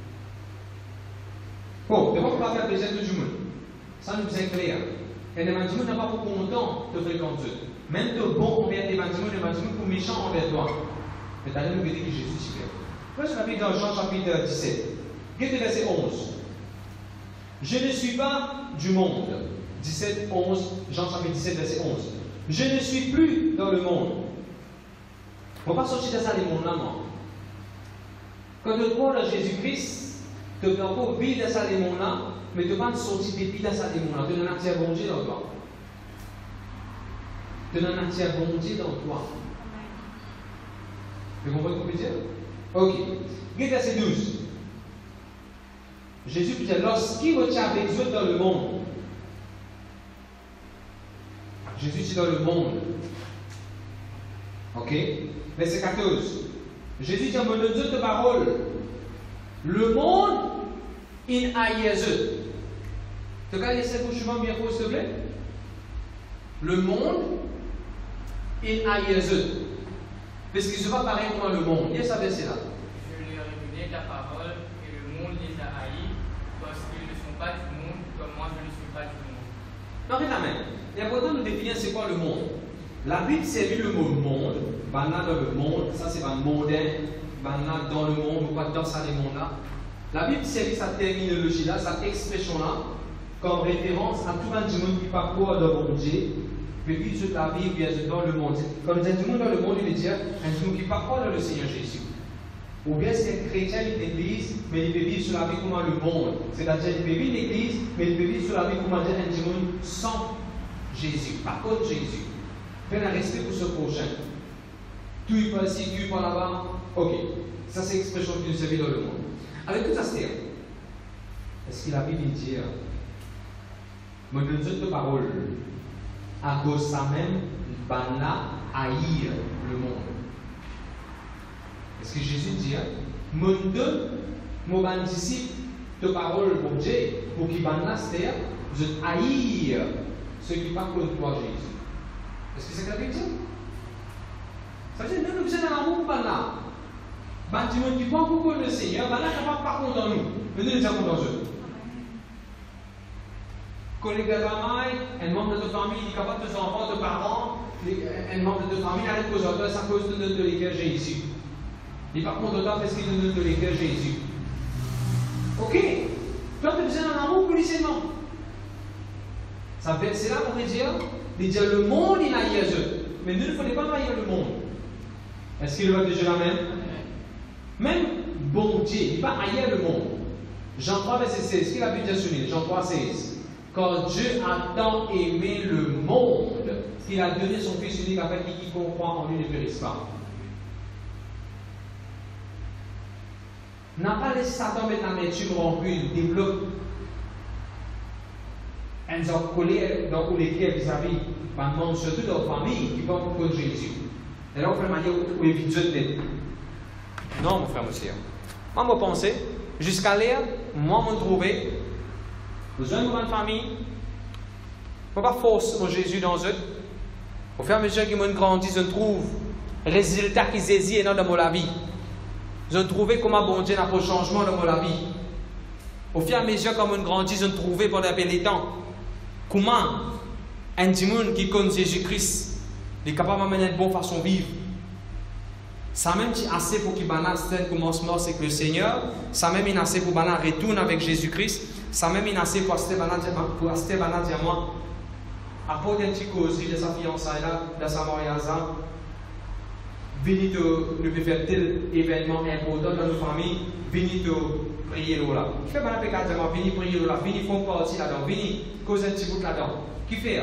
Bon, de quoi on va faire plaisir à tout le monde. Ça nous est clair. Et les gens n'ont pas beaucoup content de fréquenter. Même de bon envers les bâtiments pour méchants envers toi. Mais t'as nous dit que Jésus s'y fait. Moi, je m'appelle dans Jean chapitre 17. Regardez verset 11. Je ne suis pas du monde. 17, 11, Jean chapitre 17, verset 11. Je ne suis plus dans le monde. On ne va pas sortir de ça les mondes là, moi. Quand tu crois dans Jésus-Christ, tu peux encore vivre dans ça les mondes là, mais tu ne vas pas sortir des vies dans ça les mondes là. Tu as un entier bon Dieu dans toi. Tu as un entier bon Dieu dans toi. Vous comprenez ce que je veux dire? Ok. Regardez verset 12. Jésus dit, lorsqu'il retient avec eux dans le monde, Jésus dit dans le monde. Ok? Verset 14. Jésus dit, en me donnant de parole, le monde, il haït eux. Tu as laissé pour chemin bien fort, s'il te plaît? Le monde, il haït eux. Parce qu'ils ne sont pas pareils comme le monde. Il y a ça verset là. Je leur ai donné ta parole et le monde les a haïs parce qu'ils ne sont pas du monde comme moi je ne suis pas du monde. Non, mais il est important de définir c'est quoi le monde. La Bible servit le mot monde, banal dans le monde, ça c'est un mondain, banal dans le monde, ou pas dans ça les mondes là. La Bible servit cette terminologie là, cette expression là, comme référence à tout le monde qui parcourt dans le monde. Mais puis toute la vie vient dans le monde. Quand on dit du monde dans le monde, il veut dire un monde qui parcourt dans le Seigneur Jésus. Ou bien c'est un chrétien de l'église, mais il peut vivre sur la vie comme le monde. C'est-à-dire qu'il peut vivre l'église, mais il peut vivre sur la vie comme un monde sans Jésus, par contre Jésus. Fais un respect pour ce prochain. Tu es pas ici, tu es pas là-bas. Ok. Ça c'est l'expression qui nous servait dans le monde. Avec tout ça, c'est est-ce que la Bible dit me donne cette parole à cause de ça même, banna haïr le monde. Est-ce que Jésus dit me donne mon disciple de parole pour Dieu, pour qu'il banna c'est-à-dire je haïr ceux qui parlent contre toi, Jésus. Est-ce que c'est ce que la Bible dit? Ça veut dire nous nous sommes dans l'amour banna. Du monde qui prend beaucoup le Seigneur, banna n'est pas par contre dans nous, mais nous nous sommes dans eux. Collègue de travail, un membre de ta famille, il est capable de tes enfants, de parents, un membre de ta famille arrête aux autres, c'est à cause de notre l'écart Jésus. Et par contre, d'autant parce qu'il de notre l'écart Jésus. Ok? Toi, tu as besoin d'un amour pour lui seulement. C'est là qu'on veut dire le monde il haït eux. Mais nous ne faut pas haïr le monde. Est-ce qu'il va déjà la même? Même bon Dieu, il va haïr le monde. Jean 3, verset 16, ce qu'il a pu dire souligner, Jean 3, 16. Quand Dieu a tant aimé le monde, qu'il a donné son Fils unique afin que quiconque croit en lui ne périsse pas. N'a pas laissé Satan mettre l'amertume remplie, développe un colère dans les cœurs vis-à-vis, maintenant surtout dans la famille qui porte contre Jésus. Et là, on fait une manière où éviter de l'être. Non, mon frère, monsieur. Moi, je pense, jusqu'à l'air, moi, je me trouvais. Besoin de une famille. Il ne faut pas forcer mon Jésus dans eux. Au fur et à mesure qu'ils m'ont grandi, je trouve résultat qu'ils hésitent dans la vie. Je trouve comment bon Dieu n'a pas de changement dans la vie. Au fur et à mesure qu'ils m'ont grandi, je trouve pendant les temps comment un monde qui connaît Jésus-Christ est capable d'amener une bonne façon de vivre. Ça même est assez pour qu'il balance un commencement avec le Seigneur. Ça même est assez pour qu'il retourne avec Jésus-Christ. Ça même est assez pour acheter à moi. Apporter un petit causerie de sa fiançaille là, de sa mariage là. Venez nous faire tel événement important dans nos familles. Venez prier là. Qui fait mal à moi, venez prier là. Venez faire partie là-dedans. Venez causer un petit bout là-dedans. Qui fait?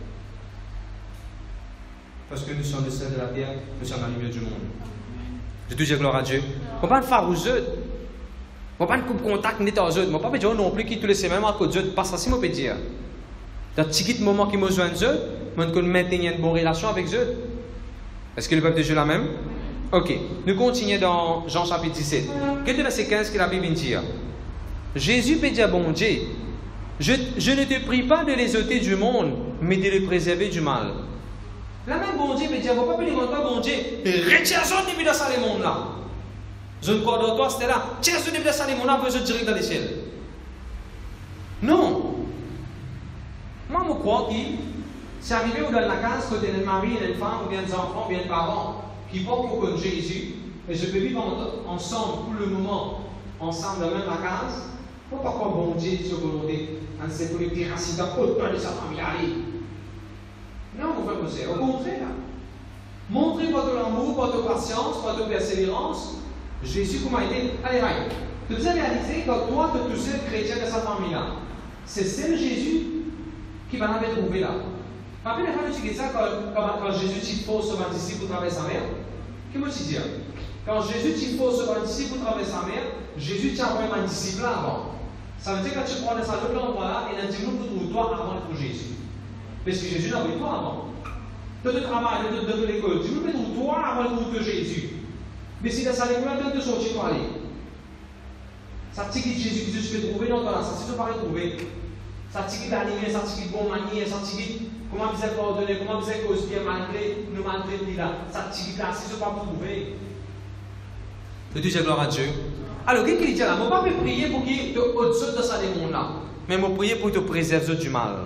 Parce que nous sommes le sel de la terre, nous sommes la lumière du monde. Je te dis gloire à Dieu. On ne va pas faire aux autres. On ne va pas couper contact ni aux autres. On ne va pas dire non plus qui tous les semaines à cause d'autres. Pas ça, si on peut dire. Dans le petit moment qui me joignent eux, on peut maintenir une bonne relation avec eux. Est-ce que le peuple de Dieu est la même? Ok. Nous continuons dans Jean chapitre 17. Quel est le verset 15 que la Bible dit? Jésus peut dire bon Dieu, je ne te prie pas de les ôter du monde, mais de les préserver du mal. La même bon Dieu peut dire, vous ne pouvez pas demander bon Dieu, retire-en depuis dans ça les mondes là. Je ne crois dans toi, c'était là. Tire-en depuis dans ça les mondes là, je direct dans les ciels. Non. Moi, je crois que c'est arrivé ou dans la case, quand il y a un mari, une femme, ou bien des enfants, ou bien des parents qui portent au compte Jésus, et je peux vivre ensemble tout le moment, ensemble dans la même case, pourquoi pas bon Dieu de sa volonté, c'est pour les petits racines autant de sa famille aller. Non, vous faites ça. Au contraire, montrez votre amour, votre patience, votre persévérance. Jésus, comment il dit, allez, allez. Tu as réalisé que toi, tu es tout seul chrétien de sa famille-là. C'est celle Jésus qui va l'avait trouvé là. Rappelez la fois tu dis ça quand Jésus t'y force sur un disciple pour traverser sa mer. Qu'est-ce que tu dis? Quand Jésus t'y force sur un disciple pour traverser sa mer, Jésus t'a envoyé un disciple là avant. Ça veut dire que quand tu prends le salut de l'endroit là, il y a un disciple pour toi avant pour Jésus. Parce que Jésus n'a pas eu toi avant. De ton travail, de l'école, tu veux mettre toi avant pour Jésus. Mais si tu as ça, les combien de sortir pour aller? Ça te dit Jésus que tu peux trouver dans là, ça ne pas retrouver. Ça te dit d'animer, ça te dit bon manier, ça te dit comment vous êtes pardonné, comment vous êtes cause bien malgré nous malgré là. Ça te dit là, si je ne peux pas trouver. Je dis gloire à Dieu. Alors, qu'est-ce qu'il dit là? Je ne peux pas prier pour qu'il te au-dessus de ça démon là, mais je prie pour qu'il te préserve du mal.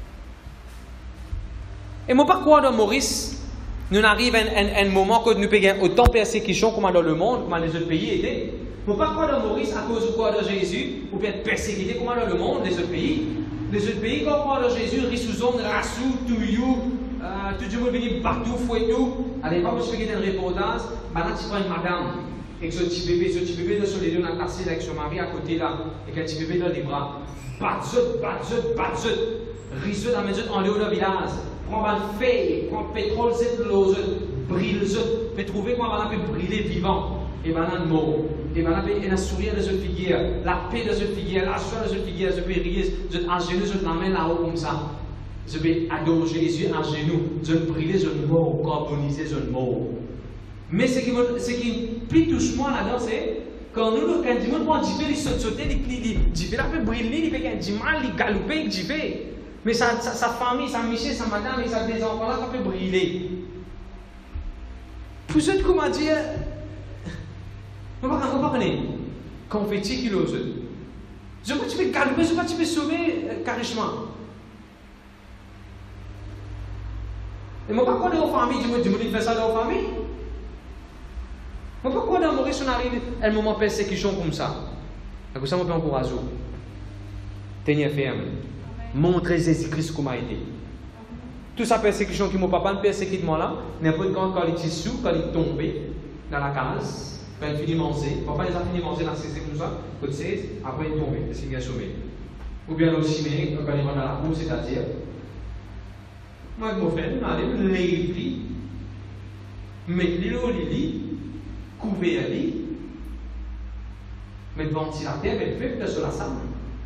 Et je ne peux pas croire dans Maurice. Nous arrivons à un moment que nous payons autant de persécutions comme dans le monde, comme les autres pays étaient. Il ne faut pas croire dans Maurice à cause du corps de Jésus, ou bien être persécuté comme dans le monde, les autres pays. Les autres pays, quand on croit dans Jésus, Rissouzon, Rassou, Touyou, tout le monde vient partout, fouet tout. Allez, pas vous faire un reportage, maintenant tu prends une madame, avec son petit bébé sur les deux, dans la tasse avec son mari à côté là, et un petit bébé dans les bras. Batzot, Rissou dans les autres, en léo dans le village. Prends le feu, prends le pétrole, l'eau, brille les autres, fait trouver comment on peut brûler vivant. Et maintenant, mort. Et maintenant, il y a un sourire de cette figure, la paix de cette figure, la joie de cette figure, je peux rire, je peux genoux, je l'emmène là-haut comme ça. Je peux adorer Jésus à genoux, je peux brûler, je ne mort, carboniser, je ne mort. Mais ce qui plie doucement là-dedans, c'est quand nous, quand le monde prend du feu, il saute, il peut brûler, il fait du mal, il galope, il fait. Mais sa famille, sa michée, sa madame et sa des enfants là, ça peut brûler. Pour ceux comment dire, on va pas connaître. Confetti qui l'ose. Je crois que tu peux galoper, je crois que tu peux sauver carrément. Et moi, pas quoi dans la famille, dis-moi, faire ça dans la famille. Moi, pas quoi dans Maurice, on arrive à un moment de persécution comme ça. Donc ça, on peut encourager. Tenez ferme. Montrez Jésus-Christ comme il a été. Toute sa persécution qui m'a pas persécuté là, n'importe quand il est sous, quand il est tombé dans la case, quand il finit de manger, papa les a fini de manger dans la 16e comme ça, quand il 16, après il est tombé, parce qu'il est sauvé. Ou bien aussi, quand il est dans la cour, c'est-à-dire, moi, mon frère, on allait le lever, mettre l'île au lit, couvrir l'île, mettre le ventilateur, mettre le feu sur la salle.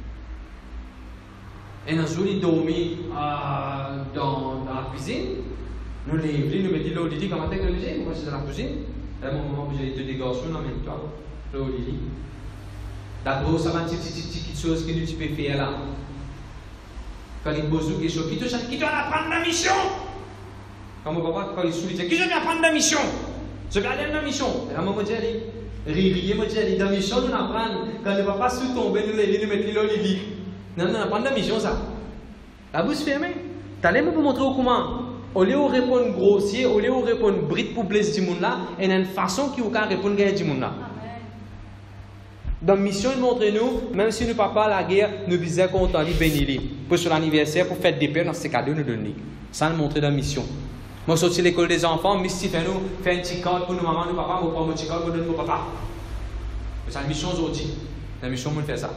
Et un jour, il dormit dans la cuisine. Nous les nous mettons l'eau Lili comme un technologie. Moi, c'est dans la cuisine. À un moment où j'ai deux garçons en même temps, l'eau Lili. D'abord, ça va une petite chose que tu peux faire là. Quand il pose une question, qui doit apprendre la mission? Quand mon papa, quand il sourit, il dit, qui doit apprendre la mission? Je vais aller dans la mission. Et là, moi, je dis, riez, moi, je dis, dans la mission, nous apprendre. Quand le papa sous tombe, nous mettons l'eau Lili. Non, prends la mission ça. La bouche fermée. Tu allais me montrer comment. Au lieu de répondre grossier, au lieu de répondre bride pour blesser du monde là, il y a une façon qui vous répondre à du monde là. Dans la mission, il montre nous, même si nous ne parlons pas la guerre, nous disons qu'on t'en dit béni. Pour sur l'anniversaire, pour faire des pères, dans ces cadeaux, nous donnons. Ça nous montre dans la mission. Moi, je sorti l'école des enfants, Misty fait nous, fait un petit code pour nous, maman, nous, papa, moi, prends mon petit code, moi, donne mon papa. C'est la mission aujourd'hui. La mission, on fait ça.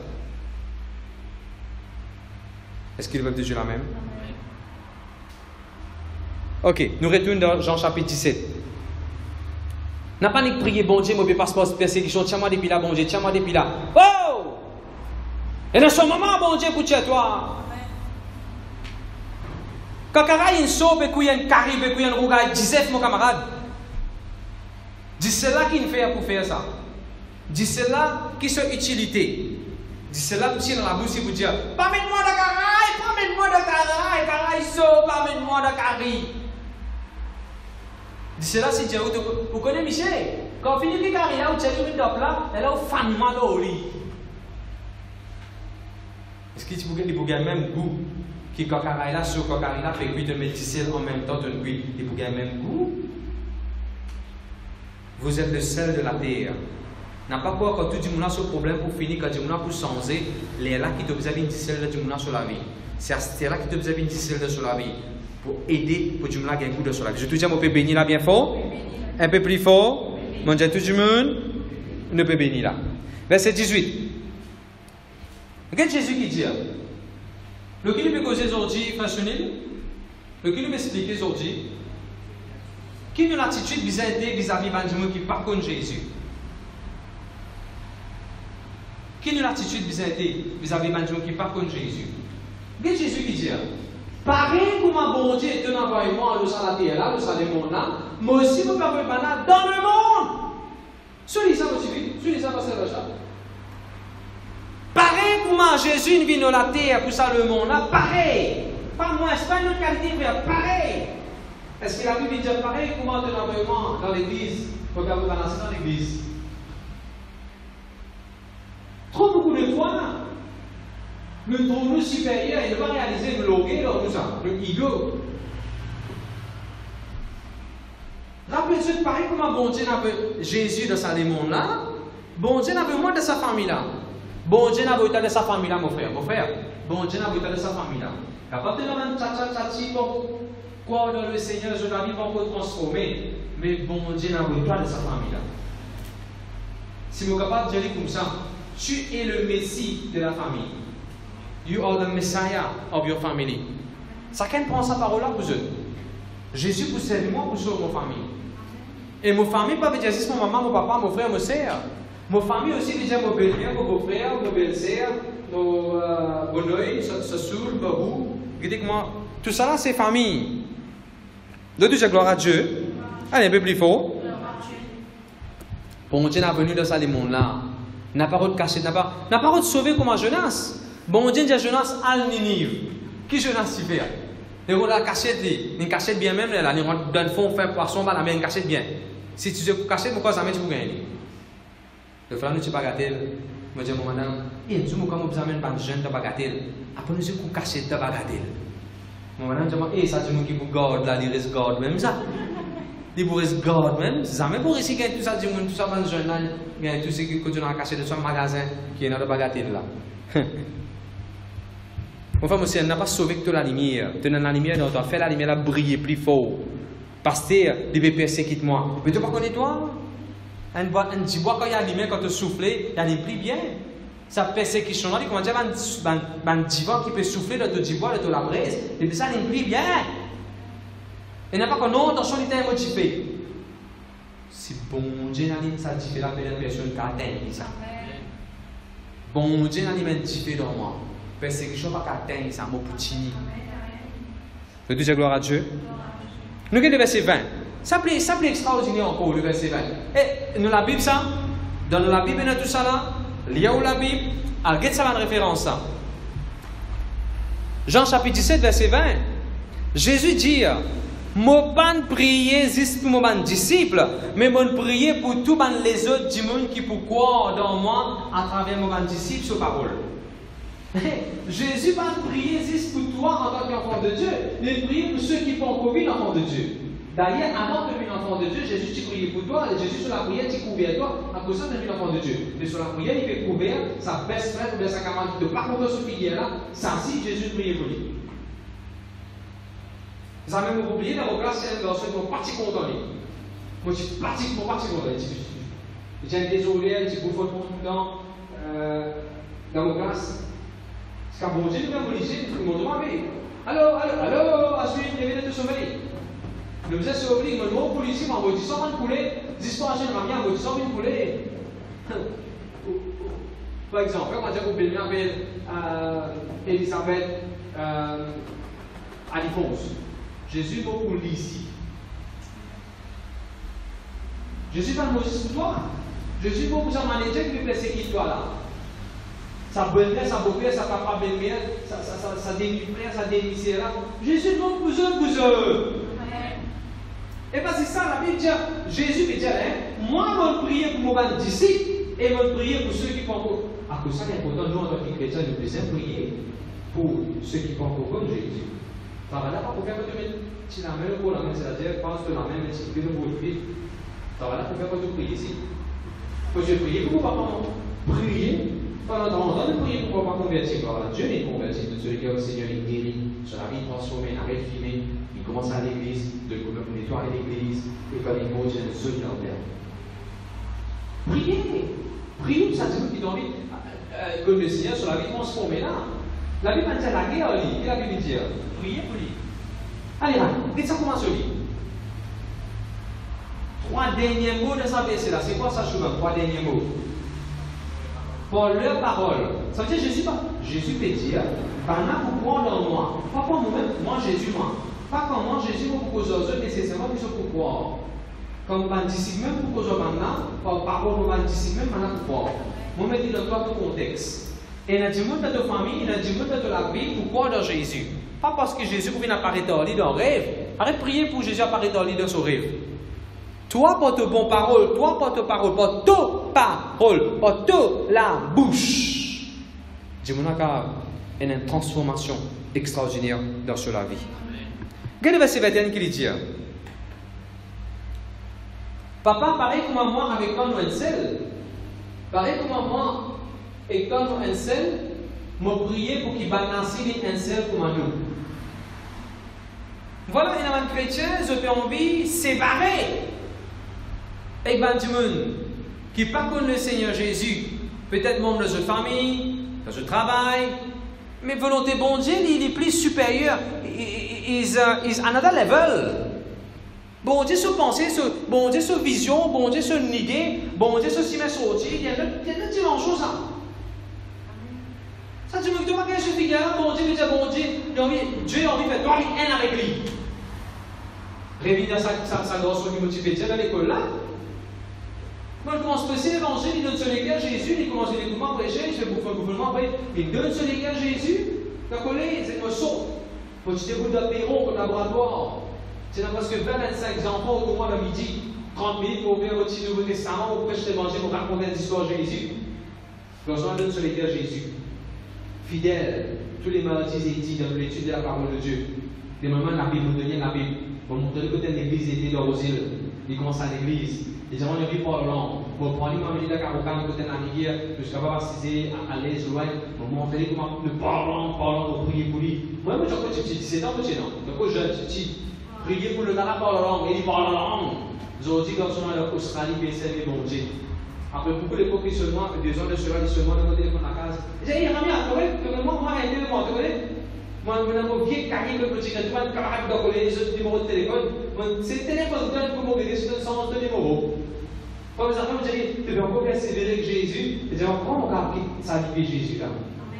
Est-ce qu'il veut dire la même? Ok, nous retournons dans Jean chapitre 17. N'a pas ni prié, bon Dieu, mon passeport persécution, tiens-moi depuis là, bon Dieu, tiens-moi depuis là. Oh! Et dans ce moment, bon Dieu, pour toi. Quand il y a une sauve, et qu'il y a une caribe, et qu'il y a une rougaille, dis-le, mon camarade. Dis cela qui nous fait pour faire ça. Dis cela qui sont utilité. Dis cela pour tirer dans la bouche et vous dire, pas mettre-moi de caraille, pas mettre-moi de caraille, caraille sauve, pas mettre-moi de caraille. Dis cela si Dieu vous connaissez Michel. Quand on finit de caraille là, vous tirez une dope là, et là vous faites mal au lit. Est-ce que tu peux gagner le même goût? qui cocaille là, sur cocaille là, fait cuire de méticelle en même temps, de cuire, et pour gagner le même goût. Vous êtes le sel de la terre. N'a pas quoi quand tout le monde a ce problème pour finir, quand tout le monde a pour changer, les là qui te besoin d'une sel de tout le monde sur la vie. C'est là qui te besoin d'une sel de sur la vie. Pour aider, pour tout le monde a un coup de sur la vie. Je te dis, on peut bénir là bien fort, un peu plus fort, manger tout le monde, ne peut bénir là. Verset 18. Regarde Jésus qui dit, le qui lui peut causer aujourd'hui, Sanctioned, le qui lui peut expliquer aujourd'hui, qui a une attitude vis-à-vis des gens qui ne pas contre Jésus. Qui a une attitude vis-à-vis des gens qui ne pas contre Jésus. Regarde Jésus qui dit, pareil comme un bon Dieu est un envoyement à la terre là, dans le monde là, moi aussi je peux faire dans le monde. Celui ça, celui ça, c'est ça. Pareil comment Jésus vient dans la terre pour ça le monde là, pareil. Pas moins, c'est pas une autre qualité, frère, pareil. Est-ce que la Bible dit pareil comment un envoyement dans l'église, pour faire dans l'église? Trop beaucoup de fois, le trône supérieur, il va réaliser le logué dans tout ça, le ego. Rappelez-vous, pareil comme bon Dieu n'avait Jésus dans sa démon là, bon Dieu n'avait moins de sa famille là. Bon Dieu n'avait pas de sa famille là, mon frère. Bon Dieu n'avait pas de sa famille là. Capable de faire tchatchi pour quoi dans le Seigneur, je l'ai pas encore transformer, mais bon Dieu n'avait pas de sa famille là. Si vous êtes capable de dire comme ça, tu es le Messie de la famille. You are the Messiah of your family. Chacun prend sa parole là pour eux. Jésus pour servir moi pour sauver ma famille. Et ma famille pas veut dire juste mon maman, mon papa, mon frère, mon sœur. Ma famille aussi veut dire mon belle-mère, mon beau-frère, mon belle-sœur, mon bonheur, ce soul, mon bout. Regardez-moi, tout ça là c'est famille. Le Dieu, gloire à Dieu. Allez, un peu plus fort. Bon Dieu n'a venu dans ce monde là. N'a pas de cacher, n'a pas de sauver comme Jonas. Bon Dieu dit à Jonas, al Ninive. Qui Jonas y fait? Il y a une cachette, une cachette bien même, là, il y a dans le fond, faire poisson, il y a une cachette bien. Si tu veux cacher, pourquoi ça met tu peux gagner? Le frère nous dit bagatelle. Je dis à mon madame, tu me dis comment vous amènez pas de jeune de bagatelle. Après nous disons qu'on cache de bagatelle. Mon madame dit, ça dit qui pour God, là, il reste God même ça. Il pour reste God même. Jamais pour ici tout ça, tout ça, dans jeune là, il y a tout ce qui continue à cacher de son magasin qui est dans le bagatelle là. Mon frère, monsieur, elle n'a pas sauvé que la lumière. Tu as la lumière, donc tu as fait la lumière briller plus fort. Pasteur, les bébés persécutent moi. Mais tu ne connais pas toi? Tu vois quand il y a la lumière, quand tu souffles, il y a des plis bien. Sa persécution, là, comment dire, un divan qui peut souffler dans ton divan, dans la braise. Et puis ça, il plie bien. Et n'a pas que non, attention, il est motivé. Si bon Dieu n'a pas ça, il fait la personne qui a atteint ça. Bon Dieu n'a pas dit dans moi. Persécution pas qu'atteindre ça, mon petit. Je dis gloire à Dieu. Nous regardons le verset 20. Ça plaît extraordinaire encore, le verset 20. Et dans la Bible, ça, dans la Bible, dans tout ça là, il y a où la Bible, regarde ça, la référence ça. Jean chapitre 17, verset 20. Jésus dit, moi pas prier juste pour mon disciple, mais moi prier pour tous les autres du monde qui pour croire dans moi à travers mon disciple sur parole. Jésus va prier juste pour toi en tant qu'enfant de Dieu, mais prier pour ceux qui font encore l'enfant de Dieu. D'ailleurs, avant de devenir l'enfant de Dieu, Jésus tu priais pour toi, et Jésus sur la prière tu couvrais toi, à cause de ça tu deviens l'enfant de Dieu. Mais sur la prière, il peut couvrir sa best friend ou bien sa camarade qui ne pas comprendre ce qu'il y a là, ça si Jésus priait pour lui. Vous avez même oublié dans vos classes, c'est un garçon qui est parti content. Moi je suis parti content. J'ai désolé, j'ai bouffé dans vos classes. Parce qu'à bon Dieu, nous avons lycée, nous avons demandé. Allô, ensuite, il y avait de sauver. Nous faisons sauver, nous avons policier, nous avons dit 120 poulets, disparition de ma vie, nous avons dit 120 poulets. Par exemple, on va dire que vous appelle Elisabeth Alphonse. Jésus va pour l'ici. Jésus va nous dire pour toi. Jésus va pour sa manager qui veut persécuter toi là. Sa belle-mère, sa beau-père, sa papa belle-mère, sa demi-frère, sa demi-sœur là. Jésus va pour eux. Et bien c'est ça, la Bible dit, Jésus me dit, moi je vais prier pour mon disciple et je vais prier pour ceux qui font encore. À cause de ça, c'est important, nous en tant que chrétiens, nous devons prier. pour ceux qui pensent au comme Jésus. Ça va là pour faire que tu mets si la main pour la main, c'est-à-dire pense de la main, mais si tu veux le prier. Ça va là pour faire que tu pries ici. Faut que tu pries pour pas prier. Pendant 30 ans, de prier pour pas convertir. Voilà, Dieu est converti de celui qui a le Seigneur est guéri, sur la vie transformée, arrête de filmer. Il commence à l'église, de nettoyer l'église, et quand il monte, il y a une solidarité. Priez! Priez, ça dit qu'il a envie que le Seigneur sur la vie transformée là. La Bible dit la guerre, et la Bible dit priez pour lui. Allez là, dites ça comment se lit. 3 derniers mots de sa verset là, c'est quoi ça, chemin? 3 derniers mots. Pour leur parole. Ça veut dire Jésus peut dire, pendant que vous croyez en moi, pas pour moi-même, moi Jésus, moi. Pas comme moi Jésus, pour que vous autres nécessairement puissent vous croire. Comme un disciple, même pour que vous maintenant, par parole pour un disciple, même maintenant pour croire. Moi, je me dis dans le contexte. Et il y a du monde dans ta famille, il y a du monde dans la vie pour croire dans Jésus. Pas parce que Jésus vient apparaître dans le rêve. Arrête de prier pour Jésus apparaître dans son rêve. Toi, pour ta bonne parole, toi, pour ta parole, pour ta parole, pour ta la bouche. Dis-moi qu'il y a une transformation extraordinaire dans la vie. Regardez le verset 21 qui dit. Papa, pareil comme moi avec quand nous seul. Pareil comme moi, et quand nous seul, m'a prié pour qu'il balance un seul comme nous. Voilà, il y a un chrétien, je peux envie séparer. Et ben du monde qui pas connaît le Seigneur Jésus, peut-être membre de sa famille, dans ce travail, mais volonté bon Dieu, il est plus supérieur. Is another level. Bon Dieu se penser, bon Dieu se vision, bon Dieu se idée, bon Dieu se s'y met sorti, il y a une dimension ça. Ça tu me dis pas qu'il se figure, bon Dieu, Dieu a envie de faire toi un avec lui. Réveiller sa grosse qui motive Dieu dans l'école là. Moi, je commence à prêcher l'évangile, il donne sur les gars Jésus, il commence à prêcher, il fait bouffer un gouvernement, après, il donne sur les gars Jésus, il a collé, c'est un saut. Faut que tu déboules d'apéro comme laboratoire. C'est parce que 20-25 enfants au moins le midi, 30 minutes pour ouvrir votre Nouveau Testament, pour prêcher l'évangile, pour raconter l'histoire de Jésus. Lorsqu'on donne sur les gars Jésus, fidèle, tous les mardis et dit dans l'étude de la parole de Dieu, les moments la Bible, vous donnez la Bible, pour montrer que l'église était dans aux îles, il commence à l'église. Les gens ne vivent pas long. Pour prendre l'imam de la carocane, côté de la rivière, jusqu'à pas baptiser, à l'aise, loin, pour montrer comment le parlant, pour prier pour lui. Moi, je crois que tu dis, c'est un petit non. Donc, jeune, petit, prier pour le gars, parle langue, il parle langue. Ils ont dit, quand on est en Australie, mais c'est les bons dieux. Après beaucoup de questionnements, des gens de cela, des seulement de téléphone à casa. J'ai dit, Ramia, tu connais, moi, tu connais. Moi, je me vieux carré le petit gars, tu camarade de coller les autres numéros de téléphone. C'est le téléphone pour m'obliger sur le sens de numéro. Quand vous avez dit, tu veux encore persévérer avec Jésus, et dire, comment on va appliquer ça à Jésus là?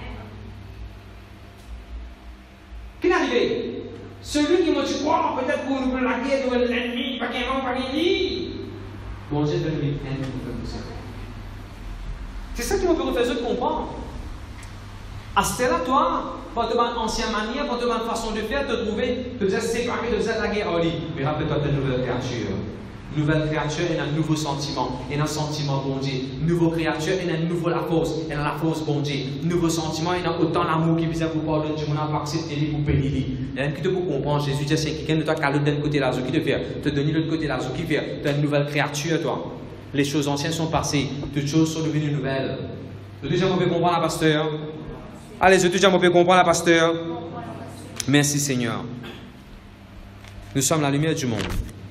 Qu'est-ce qui est arrivé? Celui qui m'a dit, peut-être pour nous la guerre de l'ennemi, pas qu'il pas qu'il bon Dieu donne lui un comme ça. C'est ça qui m'a fait faire comprendre. À ce là, toi, pour te une ancienne manière, pour te une façon de faire, te trouver, te faire séparer, te faire la guerre en ligne. Mais rappelle-toi de nouvelle créature. Nouvelle créature, il y a un nouveau sentiment. Il y a un sentiment bon Dieu. Nouvelle créature, il y a un nouveau la force. Il y a la force bon Dieu. Nouveau sentiment, il y a autant l'amour qui vient vous pardonner. Tu m'en as accepté, vous bénir. Il y a un qui te peut comprendre. Jésus dit, c'est quelqu'un de toi qui a l'autre côté là, qui te fait. Te donner l'autre côté là, qui fait. Tu as une nouvelle créature, toi. Les choses anciennes sont passées. Toutes choses sont devenues nouvelles. Le deuxième, on peut comprendre la pasteur. Allez, le deuxième, on peut comprendre la pasteur. Merci Seigneur. Nous sommes la lumière du monde.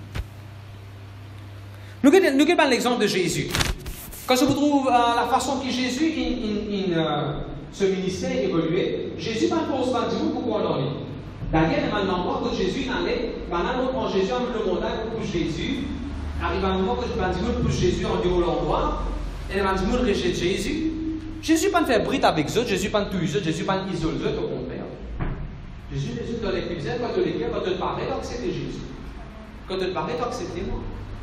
Nous regardons l'exemple de Jésus. Quand je vous trouve la façon dont Jésus, ce ministère évoluait, Jésus ne pose pas du tout pourquoi on en est. D'ailleurs, maintenant, on voit que Jésus n'allait, maintenant, on prend Jésus en le montagne pour Jésus, arrive un moment que je vais pour Jésus en dehors de l'endroit, et le monde rejette Jésus. Jésus ne pas faire bride avec eux, Jésus ne pas tout eux, Jésus ne pas isoler eux, au contraire. Jésus les dans les cuisines, quand tu les fais, quand tu te parlais, tu acceptes Jésus. Quand tu te parlais, tu acceptes moi.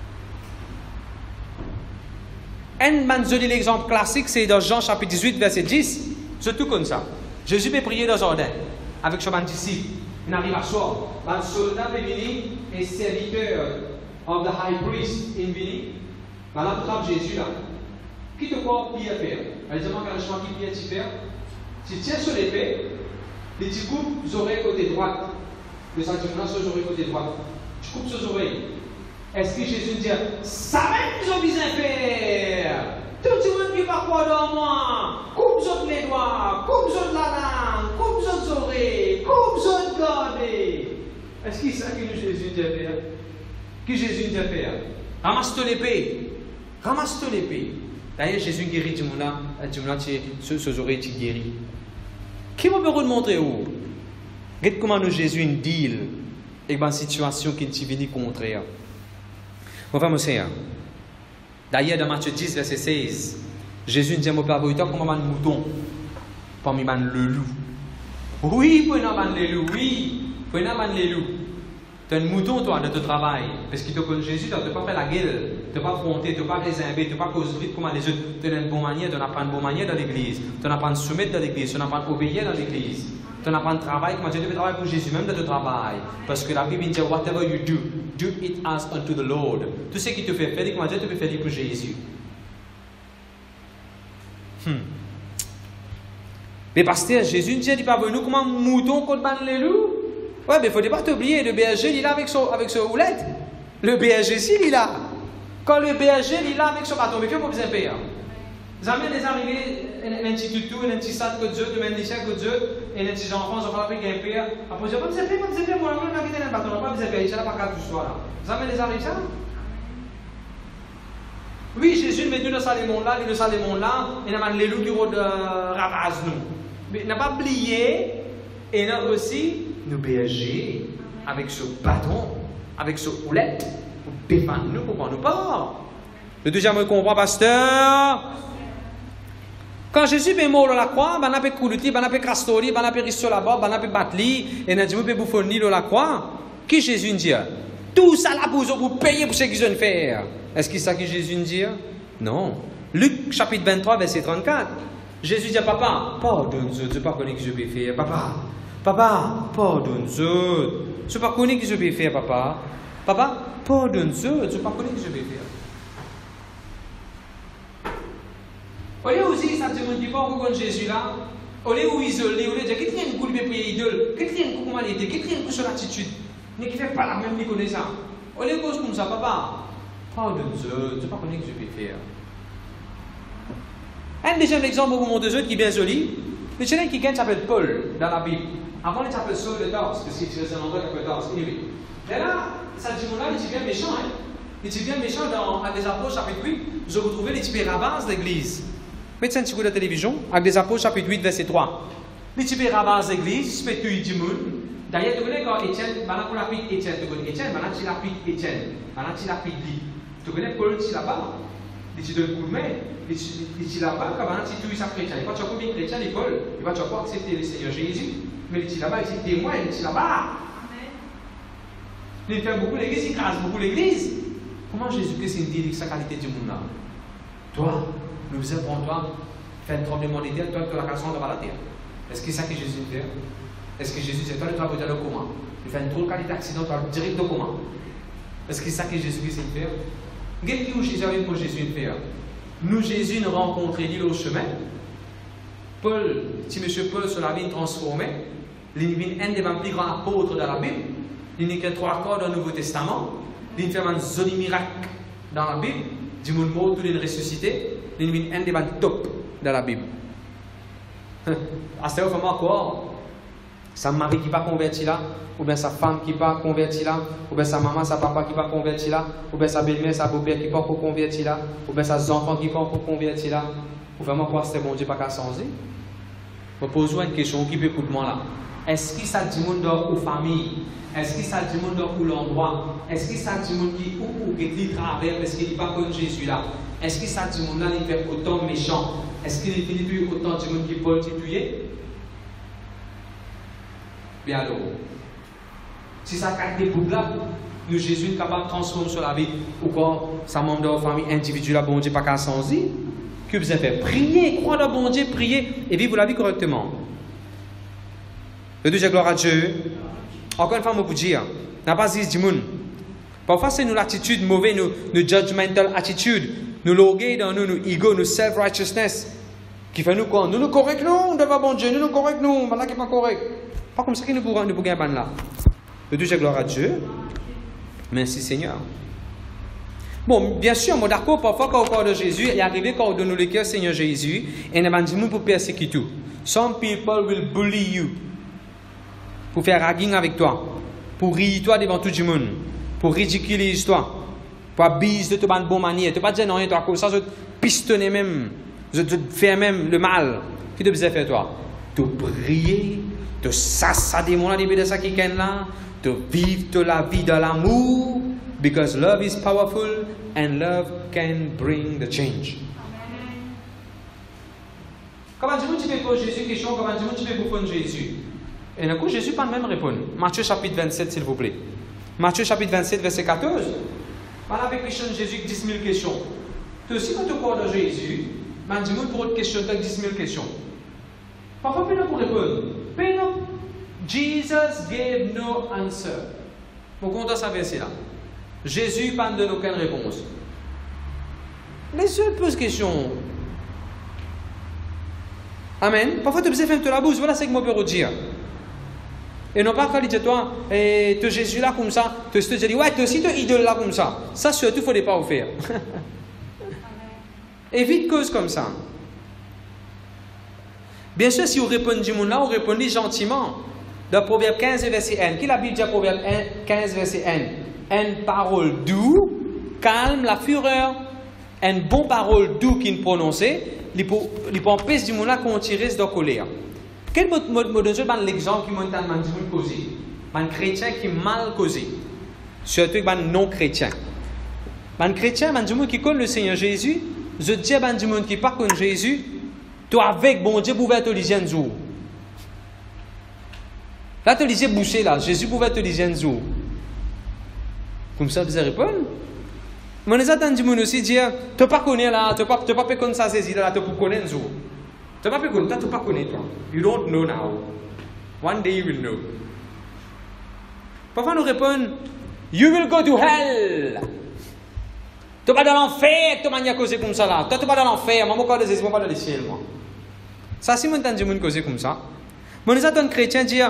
L'exemple classique, c'est dans Jean chapitre 18, verset 10. C'est tout comme ça. Jésus peut prier dans le jardin avec son disciple. Il arrive à soir. Un soldat est venu et serviteur of the high priest est venu. Là, tu tapes Jésus là. Qui te croit prier à faire? Elle demande qu'à le chemin qui prier à faire. Si tu tiens sur l'épée, Les petits coupes, les oreilles côté droite. Le sentiment sur les oreilles côté droite. Tu coupes sur les oreilles. Est-ce que Jésus dit, ça même ils ont besoin de faire? Tout le monde qui va croire dans moi, coupe les doigts, coupe la langue, coupe les oreilles, coupe les garder. Est-ce que c'est ça que Jésus dit à faire? Que Jésus dit à faire? Ramasse-toi l'épée. Ramasse-toi l'épée. D'ailleurs, Jésus guérit du monde là, ses oreilles qui guérit. Qui va me remontrer où? Regarde comment nous Jésus une deal avec une situation qui est venue contraire. Mon frère, mon Seigneur. D'ailleurs, dans Matthieu 10, verset 16, Jésus dit à mon Père, comment un mouton parmi le loup. Oui, pour le loup, oui, pour le loup. Tu as un mouton, toi, de ton travail. Parce que tu connais Jésus, tu n'as pas fait la gueule, tu n'as pas affronté, tu n'as pas réservé, tu n'as pas causé vite comme les autres. Tu as une bonne manière, tu n'as pas une bonne manière dans l'église. Tu n'as pas une soumettre dans l'église, tu n'as pas obéir dans l'église. Tu n'as pas un travail, comment tu devais travailler pour Jésus, même dans ton travail. Parce que la Bible dit, whatever you do, do it as unto the Lord. Tout ce qui te fait faire, comment tu peux faire pour Jésus. Mais pasteur, Jésus ne dit pas venu comme un mouton contre les loups. Ouais, mais il ne faut pas t'oublier, le berger, il est là avec son houlette. Le berger, si, il est là. Quand le berger, il est là avec son bâton, mais il faut pas besoin de payer. Jamais les arrivés, un petit toutou, un petit sac que Dieu, un petit sac que Dieu, et un petit enfant, ils ont pas pris un père. Après, je pas besoin de payer, moi, on a quitté un bâton, on n'a pas besoin de payer, ça n'a pas qu'à tout soir. Jamais les arrivés, ça. Oui, Jésus met nous dans le monde-là, il dans le monde-là, et il y a les loups qui ravagent nous. Mais il n'a pas oublié, et il y a aussi nos bergers, avec ce bâton, avec ce houlette, pour défendre nous, pour prendre nous part. Le deuxième comprend, pasteur. Quand Jésus est mort dans la croix, il a fait couler, il a fait crastori, il a fait risser là-bas, il a fait battre, et il a dit, il a bouffonner dans la croix. Qui Jésus dit? Tout ça là pour payer pour ce qu'ils ont fait. Est-ce que c'est ça que Jésus dit? Non. Luc chapitre 23, verset 34. Jésus dit à papa, pardonne-nous, tu ne sais pas ce que je peux faire. Papa, pardonne-nous. Tu ne sais pas ce que je peux faire, papa. Papa, pardonne-nous, tu ne sais pas ce que je peux faire. Au lieu aussi, ça dit qui parle contre Jésus là, au lieu où isolé, au lieu de dire, qu'est-ce qu'il y a une coulée pour idole, qu'est-ce qu'il y a une commalité, qu'est-ce qu'il y a une couche l'attitude, mais qui ne fait pas la même connaissance. Au lieu de cause comme ça, papa, pardonne-nous, tu ne sais pas ce que je peux faire. Un deuxième exemple pour vous montrer qui est bien joli. Le chien qui s'appelle Paul dans la Bible. Avant, il s'appelle Saul de Tarse, parce qu'il est un endroit qui s'appelle Tarse. Mais là, ça dit là, il est bien méchant. Hein? Il est bien méchant dans les Apôtres, chapitre 8. Vous retrouvez les types ravages de l'église. Mettez un petit coup de télévision, avec les Apôtres, chapitre 8, verset 3. Les types ravages de l'église, ils se tuer du monde. D'ailleurs, tu connais quand Étienne, maintenant pour la pique Étienne, tu connais Étienne, maintenant tu la pique Étienne, maintenant tu la pique Lee. Tu connais Paul, tu là-bas. Il te donne coup de main. Il dit là-bas, quand tu tues sa chrétien, quand tu as combien de chrétiens à l'école, il va pas accepter le Seigneur Jésus. Mais il dit là-bas, il dit témoin, il dit là-bas. Il fait beaucoup l'église, il crase beaucoup l'église. Comment Jésus-Christ dit sa qualité du monde là? Toi, nous faisons pour toi, faire un tremblement de terre, toi, tu as la casserole devant la terre. Est-ce que c'est ça que Jésus fait? Est-ce que Jésus, c'est toi le travail de comment? Il fait une trop qualité d'accident, tu vas direct de comment? Est-ce que c'est ça que Jésus-Christ fait? Qu'est-ce que Jésus avait pour Jésus faire? Nous, Jésus, nous rencontrons l'île au chemin. Paul, si M. Paul sur la vie transformée, il est un des plus grands apôtres de la Bible. Il n'est que 3 quarts dans le Nouveau Testament. Il fait un joli miracle dans la Bible. Du monde mort, tout est ressuscité. Il est un des top dans la Bible. À ce moment quoi? Sa mari qui n'est pas converti là, ou bien sa femme qui n'est pas convertie là, ou bien sa maman, sa papa qui n'est pas converti là, ou bien sa belle-mère, sa beau-père qui n'est pas converti là, ou bien ses enfants qui ne sont pas convertis là. Ou vraiment quoi, c'est bon Dieu pas qu'à changer? Je pose une question qui peut écouter moi là. Est-ce que ça dit monde dans aux familles? Est-ce que ça dit monde dans l'endroit? Est-ce que ça dit monde qui qui travers parce qu'il n'est pas comme Jésus là? Est-ce que ça dit monde là il fait autant méchant? Est-ce qu'il finit plus autant de monde qui peut tuer? Bien alors, si ça a des boucles là, nous Jésus est capable de transformer sur la vie, ou quoi, sa membre de la famille individuelle, bon Dieu, pas qu'à changer, que vous avez fait prier, croire dans bon Dieu, prier et vivre la vie correctement. Le Dieu, gloire à Dieu. Encore une fois, je vous dire, n'a pas dit du monde. Parfois, c'est nous l'attitude mauvaise, nos judgmental attitude, nous l'orgueil dans nous, nos ego, nos self-righteousness, qui fait nous quoi? Nous correct, nous, devant bon Dieu, nous correct, nous, maintenant qui n'est pas correct. Pas comme ça que nous pouvons gagner là. De toute gloire à Dieu. Merci Seigneur. Bon, bien sûr, moi d'accord, parfois quand au corps de Jésus, il est arrivé quand on donne le cœur Seigneur Jésus, et il y a des gens pour persécuter tout. Some people will bully you. Pour faire ragging avec toi. Pour rire toi devant tout le monde. Pour ridiculiser toi. Pour abuser de ta bonne manière. Tu ne pas dire non, toi, comme ça, je te pistonner même. Je te faire même le mal. Qu'est-ce que tu besoin faire toi? Te prier, te s'assader mon début de ça qui est là, te vivre la vie de l'amour. Because love is powerful and love can bring the change. Comment tu peux poser Jésus question? Comment tu peux répondre Jésus? Et d'un coup, Jésus pas même répondre. Matthieu chapitre 27, s'il vous plaît. Matthieu chapitre 27, verset 14. Voilà avec question de Jésus 10 000 questions. Tu aussi, quand tu parles de Jésus, tu dis pour autre question, tu as 10 000 questions. Parfois, tu pour répondre. Jesus gave no answer. Vous comptez ça verset là. Jésus n'a pas donné aucune réponse. Les seuls posent question. Amen. Parfois, tu as besoin de faire la bouche. Voilà ce que je peux dire. Et non pas quand il dit toi, tu es Jésus là comme ça, tu te dis, ouais, tu es aussi ton idole là comme ça. Ça, surtout, il ne faut pas le faire. Évite cause comme ça. Bien sûr, si vous répondez là, vous répondez gentiment. Dans Proverbe 15, verset 1. Qui la Bible dit à Proverbe 15, verset 1? Une parole douce calme la fureur. Une bonne parole douce qui est prononcée, il peut empêcher du monde à qu'on tire de colère. Quel mot de Dieu est l'exemple qui m'a dit causé? Un chrétien qui est mal causé. Surtout un non-chrétien. Un chrétien, un monde qui connaît le Seigneur Jésus, je dis à un monde qui n'est pas contre Jésus, toi avec bon Dieu pouvait te liser un jour. Là, tu lisais boucher là, Jésus pouvait te liser un jour. Comme ça, vous répondre. Mais les attendus monde aussi dire, tu ne pas connais là, tu ne pas connaître ça, c'est là, tu ne connais un jour. Tu ne pas connaître, tu ne pas connaître toi. You don't know now. One day you will know. Parfois nous répondons, you will go to hell. Tu vas dans l'enfer, tu vas causer comme ça là. Tu vas dans l'enfer, moi, je ne vais pas dans le ciel, moi. Ça, si moi, je me causer comme ça. Mais nous attendons chrétiens dire,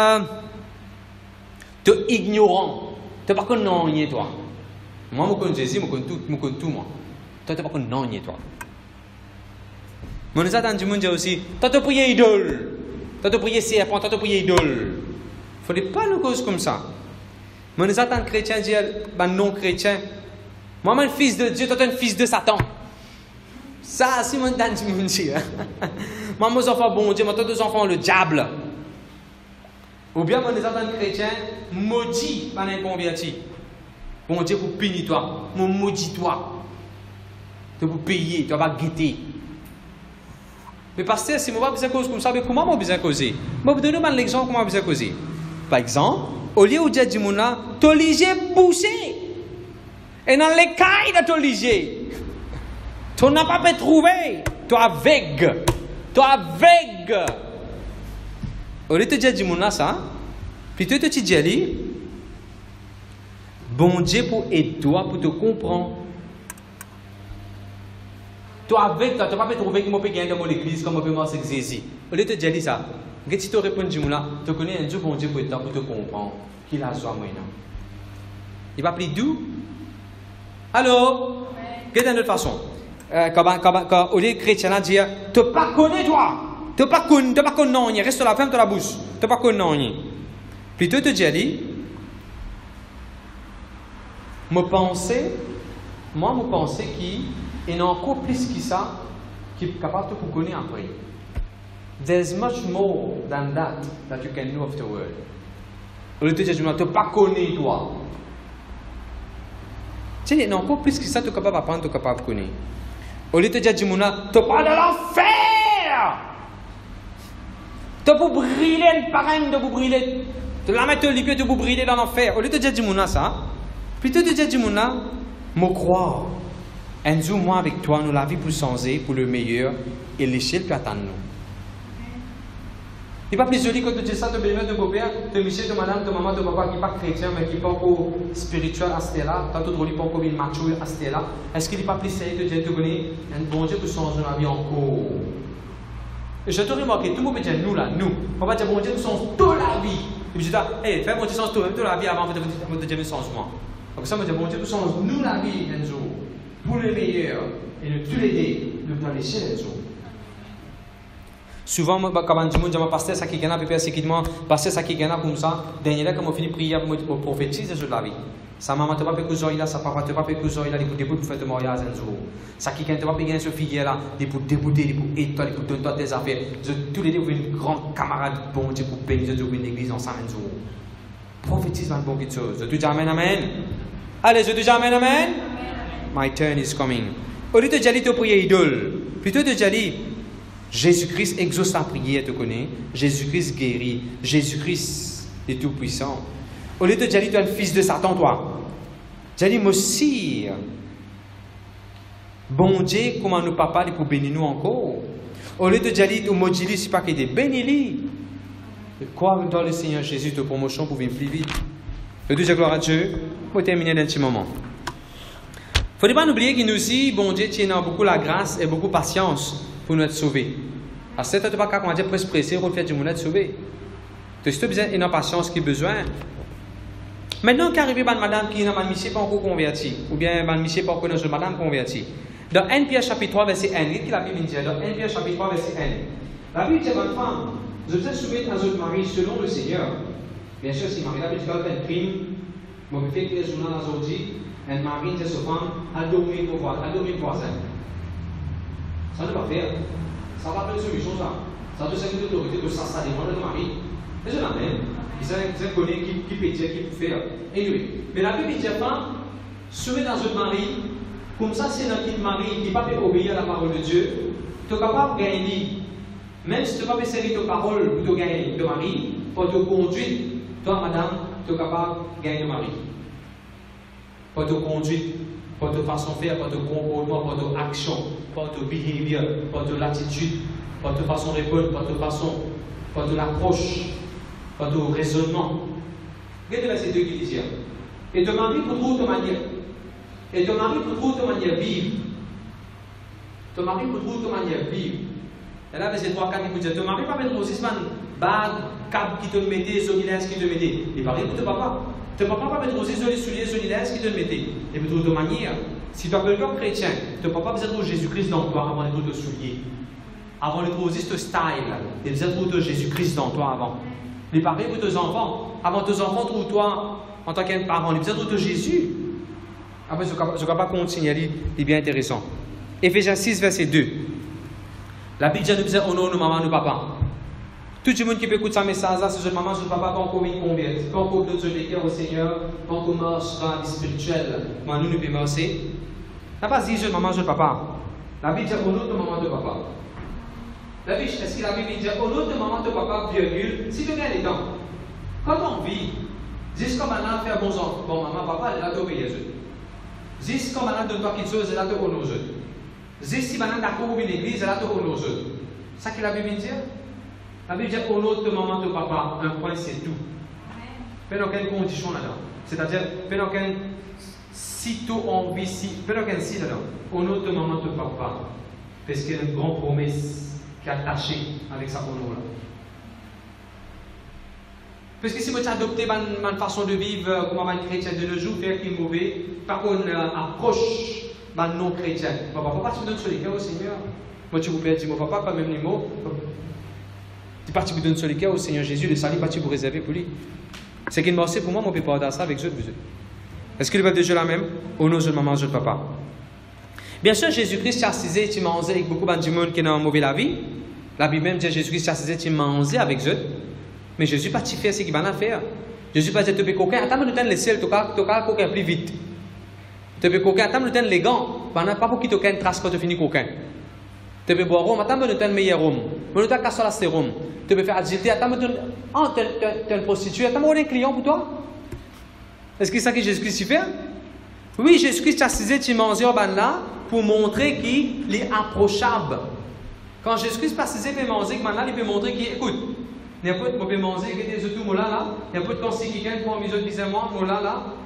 tu es ignorant. Tu ne pas connaître non, toi. Moi, je connais Jésus, je connais tout, moi. Toi, tu ne pas connaître non, toi. Mais nous attendons dire aussi, tu as prié idole. Tu as prié serpent, tu as prié idole. Il ne faut pas nous causer comme ça. Mais nous attendons chrétiens dire, non chrétien. Moi, je suis fils de Dieu, toi, tu es un fils de Satan. Ça, c'est mon temps de dire. Moi, mes enfants, bon Dieu, moi, tous les enfants, le diable. Ou bien, moi, les enfants chrétiens, maudits par les convertis. Bon Dieu, pour punir toi, mon maudit toi. Tu peux payer, tu vas guetter. Mais pasteur, si moi, je besoin de cause comme ça, mais comment je besoin de causer? Je vais vous donner un exemple comment je besoin de causer. Par exemple, au lieu de dire du monde là, tu es obligé de pousser. Et dans les cailles de ton liger, tu n'as pas pu trouver. Tu es aveugle. Tu es aveugle. Au lieu de dire du monde là, ça, plutôt tu te dis, bon Dieu pour aider toi, pour te comprendre. Tu es aveugle, tu n'as pas pu trouver que je peux gagner dans l'église, comme je peux marcher avec Jésus. Au lieu de te dire ça, quand tu te réponds du monde là, tu connais un Dieu, bon Dieu pour aider toi, pour te comprendre. Qu'il a joie maintenant. Il va plus doux. Alors, quelle est une autre façon? Quand au lieu de chrétien dire, tu ne pas connais toi, tu ne pas connais non, reste la ferme de la bouche, tu ne pas connais non. Plutôt te dire, me penser qui est encore plus que ça, qui est capable de vous connaître après. There's much more than that you can know afterward. Au lieu de te dire, tu ne pas connais toi. Tu sais, encore plus que ça, tu es capable d'apprendre, tu es capable de connaître. Au lieu de te dire, tu n'es pas dans l'enfer. Tu peux brûler, pareil, tu peux brûler. Tu la mets au lit, tu peux brûler dans l'enfer. Au lieu de te dire, tu n'es ça, plutôt de dire, tu n'es me croire. Un jour, moi, avec toi, nous la vie pour changer, pour le meilleur, et l'échelle peut attendre nous. Il n'est pas plus joli quand tu dis ça, tu bénis ton beau-père, tu Michel, ton madame, ton maman, ton papa qui n'est pas chrétien, mais qui n'est pas encore spirituel à ce là, tu as tout drôle, pas encore mature à ce là. Est-ce qu'il n'est pas plus sérieux de dire, tu connais un bon Dieu pour changer la vie encore? Et je te remarqué, tout le monde peut dire nous là, nous. On va dire bon Dieu, nous sommes toute la vie. Et puis je dis, hey, fais mon Dieu sens toute la vie avant de dire le changement. Donc ça me dit bon Dieu, nous sommes nous la vie un jour, pour le meilleur, et de tous les dés, dans les ciels un jour. Souvent, quand on dit, je pasteur, ça qui gagne, puis persécutement, pasteur, ça qui gagne comme ça, dernier là, quand on finit de prier pour prophétiser le jour de la vie. Ça maman te pas que ça là, ça papa te pas que ça là, pour débouter pour faire ton mariage un jour. Ça qui gagne te pas gagner ce fille là, pour débouter, pour aider toi, pour donner tes affaires. Tous les deux vous une grande camarade bon Dieu pour bénir une église ensemble un jour. Prophétise dans beaucoup de choses. Je te dis amen amen. Allez, je te dis amen amen. My turn is coming. Au lieu de dire te prier idole, plutôt de dire Jésus-Christ exauce ta prière, tu connais. Jésus-Christ guérit. Jésus-Christ est tout puissant. Au lieu de dire tu es un fils de Satan, toi. J'ai moi aussi. Bon Dieu, comment nous papa pour bénir nous encore. Au lieu de dire tu maudis, c'est pas qu'il est béni. Crois dans le Seigneur Jésus, de promotion pour venir plus vite. Le Dieu, gloire à Dieu. Pour terminer dans un petit moment. Il ne faut pas oublier qu'il nous dit, bon Dieu tient beaucoup la grâce et beaucoup de patience pour nous être sauvés. À cette heure, pas qu'on dire presque pressé pour faire du monde être sauvé. Tu as besoin d'une patience qui a besoin. Maintenant, qu'arrive une madame qui n'a pas encore converti, ou bien une monsieur pas encore une madame convertie. Dans 1 Pierre chapitre 3, verset 1, qu'est-ce que la Bible dit? Dans 1 Pierre chapitre 3, verset 1. La Bible dit à votre femme, je vous ai soumis à votre mari selon le Seigneur. Bien sûr, si Marie, la Bible dit qu'elle fait un crime, je vais faire que les journaux aujourd'hui, un mari dit à sa femme, adorez vos voisins. Ça ne va pas faire. Ça va pas faire une solution, ça. Ça doit être une autorité que ça dépend de mari. Mais je l'en même. Ils connaissent qui peut dire, qui peut faire. Anyway. Mais la Bible dit à femme, soumis dans votre mari, comme ça, c'est dans qui mari qui ne peut pas obéir à la parole de Dieu, tu es capable de gagner. Même si tu ne peux pas servir ta parole pour te gagner de mari, pour te conduire, toi, madame, tu es capable de gagner de mari. Pour te conduire, pour ta façon de faire, pour ton comportement, pour ton action, pour ton behavior, pour ton attitude, pour ta façon de répondre, pour ta façon, pour ton approche, pour ton raisonnement. Regardez verset 2 qui dit et ton mari pour trouver ta manière. Et ton mari pour trouver ta manière de vivre. Ton mari pour trouver ta manière de vivre. Et là, verset 3, 4 qui vous dit ton mari pas mettre aussi bag, câble qui te mettait, solidaire qui te mettait. Il paraît pour ton papa. Tu ne peux pas mettre aussi les souliers solidaires qui te mettait. Et puis de manière, si tu as quelqu'un chrétien, tu ne peux pas besoin de Jésus-Christ dans toi avant de te soulier. Avant de trouver ce style, il besoin de Jésus-Christ dans toi avant. Mais pareil pour tes enfants. Avant tes enfants, trouve-toi en tant qu'un parent. Il besoin de Jésus. Après, je ne vais pas continuer, c'est bien intéressant. Éphésiens 6, verset 2. La Bible dit nous besoin honorer nos mamans, nos papas. Tout le monde qui peut écouter ce message, c'est que maman, je ne papa, pas encore une convertie, pas encore d'autres cœur au Seigneur, pas encore marche dans la vie spirituelle. Mais nous, nous pouvons marcher. La pas dit je maman, je papa. La Bible dit honore de maman, de papa. La Bible, est-ce que la Bible dit honore de maman, de papa, virgule, si tu gagnes les dents. Quand on vit, jusqu'à maintenant, faire bon enfant, bon maman, papa, elle a tout payé. Jusqu'à maintenant, donne-toi quelque chose, elle a tout honore. Jusqu'à maintenant, d'accord pour une église, elle a tout honore. C'est ce que la Bible dit. La Bible dit honore de maman, de papa, un point, c'est tout. Pas dans quelle condition là-dedans. C'est-à-dire, pas dans quelle sitôt on vit, pas dans quelle si là-dedans. Honore de maman, de papa. Parce qu'il y a une grande promesse qui est attachée avec sa honor là. Parce que si vous adoptez ma façon de vivre comme un chrétien de nos jours, faire qui est mauvais, par contre, approche non chrétien. Papa, tu me donnes sur les cœurs au Seigneur. Moi, tu vous plaît, dis mon papa, pas même les mots. Tu parti pour donner sur les cœurs au Seigneur Jésus, le salut parti pour réserver pour lui. C'est qu'il m'a pour moi, mon papa, dans ça avec eux. Est-ce que le peuple de Dieu là même? Ou non, je ne mange pas papa. Bien sûr, Jésus-Christ chastisé, tu mangeais avec beaucoup de monde qui ont mauvais la vie. La Bible même dit Jésus-Christ chastisé, tu mangeais avec eux. Mais Jésus pas fait ce qu'il va faire. Jésus pas dit tu peux coquin, attends, nous donne les ciels, tu vas coquin plus vite. Tu peux coquin, attends, nous donne les gants, pas pour qu'il te coquin trace quand tu finis coquin. Tu peux boire rhum, attends, nous donne meilleur rhum. Nous donne casser la sérum. Tu peux faire agilité, attends, nous donne tu es une prostituée, attends, on est un client pour toi. Est-ce que c'est ça que Jésus-Christ fait? Oui, Jésus-Christ a chastisé tu manges là pour montrer qu'il est approchable. Quand Jésus-Christ a chastisé il manger, maintenant il peut montrer qu'il écoute. N'importe quoi peut manger, que des autres là, n'importe quand c'est quelqu'un pour en mesure de moi, là,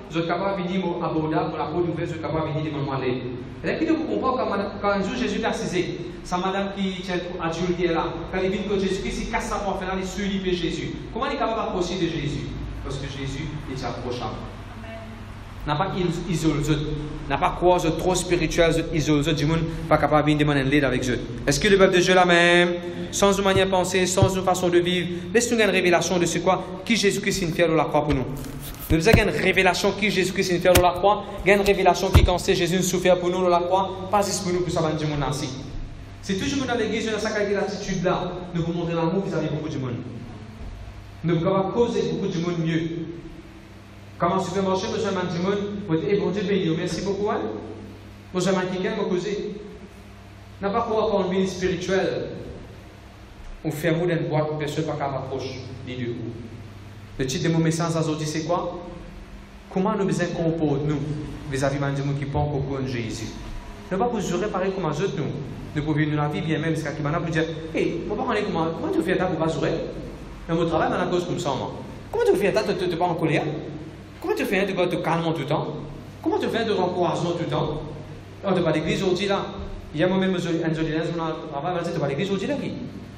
vous êtes capable de venir abordable pour la bonne nouvelle, vous êtes capable de venir demander l'aide. Et là, vous comprenez quand un jour Jésus est assisé, sa madame qui tient adulte qui est là, quand il vient que Jésus-Christ, il casse sa porte, il suit Jésus. Comment il est capable d'approcher de Jésus? Parce que Jésus est approchable. N'a pas isolé, n'a pas croire trop spirituel, isolé, du monde pas capable de demander l'aide avec eux. Est-ce que le peuple de Dieu là même, sans une manière de penser, sans une façon de vivre, laisse-nous une révélation de ce quoi, qui Jésus-Christ est faire de la croix pour nous. Nous avons une révélation qui Jésus-Christ est faire de la croix, une révélation qui quand c'est Jésus souffert pour nous de la croix, pas juste pour nous pour ça va du monde ainsi. C'est toujours dans l'église dans sa qualité d'attitude là, nous vous montrer l'amour vis-à-vis beaucoup du monde. Nous pouvons causer beaucoup du monde mieux. Comme en supermarché, besoin de du monde, vous dites, bon Dieu béni, merci beaucoup. Hein? Besoin de quelqu'un qui causer. N'a pas pour avoir une vie spirituelle. On fait mot d'une boîte pour personne pas qu'à m'approche des deux. Le titre de mon message aujourd'hui, c'est quoi? Comment nous besoin comporter nous vis-à-vis de gens qui pensent au cours de Jésus? Ne pas vous jurer pareil comme les autres nous. Nous pouvons vivre la vie bien même, c'est qu'il m'a dit, hey, moi pas comment tu fais ça pour pas jurer? Dans mon travail, on a cause comme ça, moi. Comment tu fais ça, tu n'es pas en colère? Comment tu fais de te calmer tout le temps? Comment tu fais de encourager tout le temps? On ne pas l'église aujourd'hui là. Il y a moi-même un joli lens, on va dire, tu vas l'église aujourd'hui là qui?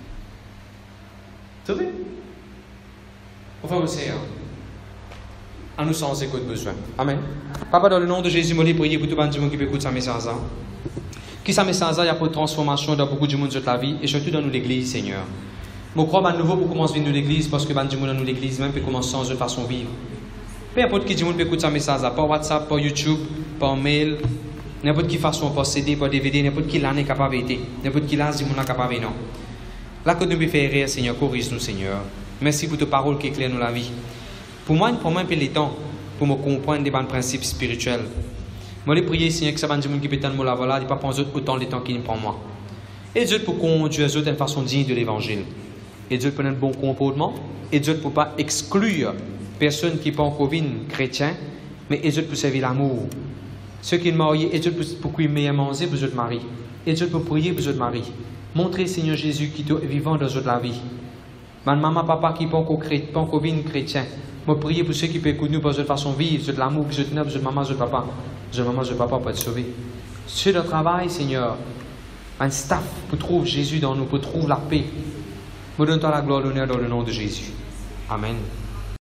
Tu vois? Enfin, c'est à nous sans écoute besoin. Amen. Papa, dans le nom de Jésus, je prie pour tout le monde qui peut écouter sa message. Qui sa message, il y a pour transformation dans beaucoup de monde de la vie et surtout dans l'église, Seigneur. Je crois à nouveau pour commencer à venir dans l'église parce que beaucoup de monde dans l'église même peut commencer sans une façon de vivre. Peu importe qui peut écouter sa message, par WhatsApp, par YouTube, par mail, n'importe qui façon, par CD, par DVD, n'importe qui l'année capable d'être, n'importe qui l'âge du monde capable non. Là que nous pouvons faire rire, Seigneur, corrige-nous, Seigneur. Merci pour tes paroles qui éclairent nous la vie. Pour moi, un peu le temps pour me comprendre des bons principes spirituels. Moi, je prie, Seigneur, que ça va dire qui peut être là, voilà, il ne pas prendre autant de temps qu'il prend moi. Et Dieu pour conduire les autres d'une façon digne de l'évangile. Et Dieu pour un bon comportement. Et Dieu pour ne pas exclure personne qui pas encore chrétien, mais et Dieu pour servir l'amour. Ceux qui sont mariés, et Dieu pour qu'ils meilleur manger, besoin de mari. Et Dieu pour prier, besoin de mari. Montrez, Seigneur Jésus, qui est vivant dans la vie. Ma maman, papa qui pas encore chrétien. Je prie pour ceux qui peuvent écouter nous, besoin de façon vivre, besoin de l'amour, besoin de besoin de maman, besoin de papa. Besoin de maman, besoin de papa pour être sauvé. Ceux de travail, Seigneur, un staff pour trouver Jésus dans nous, pour trouver la paix. Me donne-toi la gloire, l'honneur dans le nom de Jésus. Amen.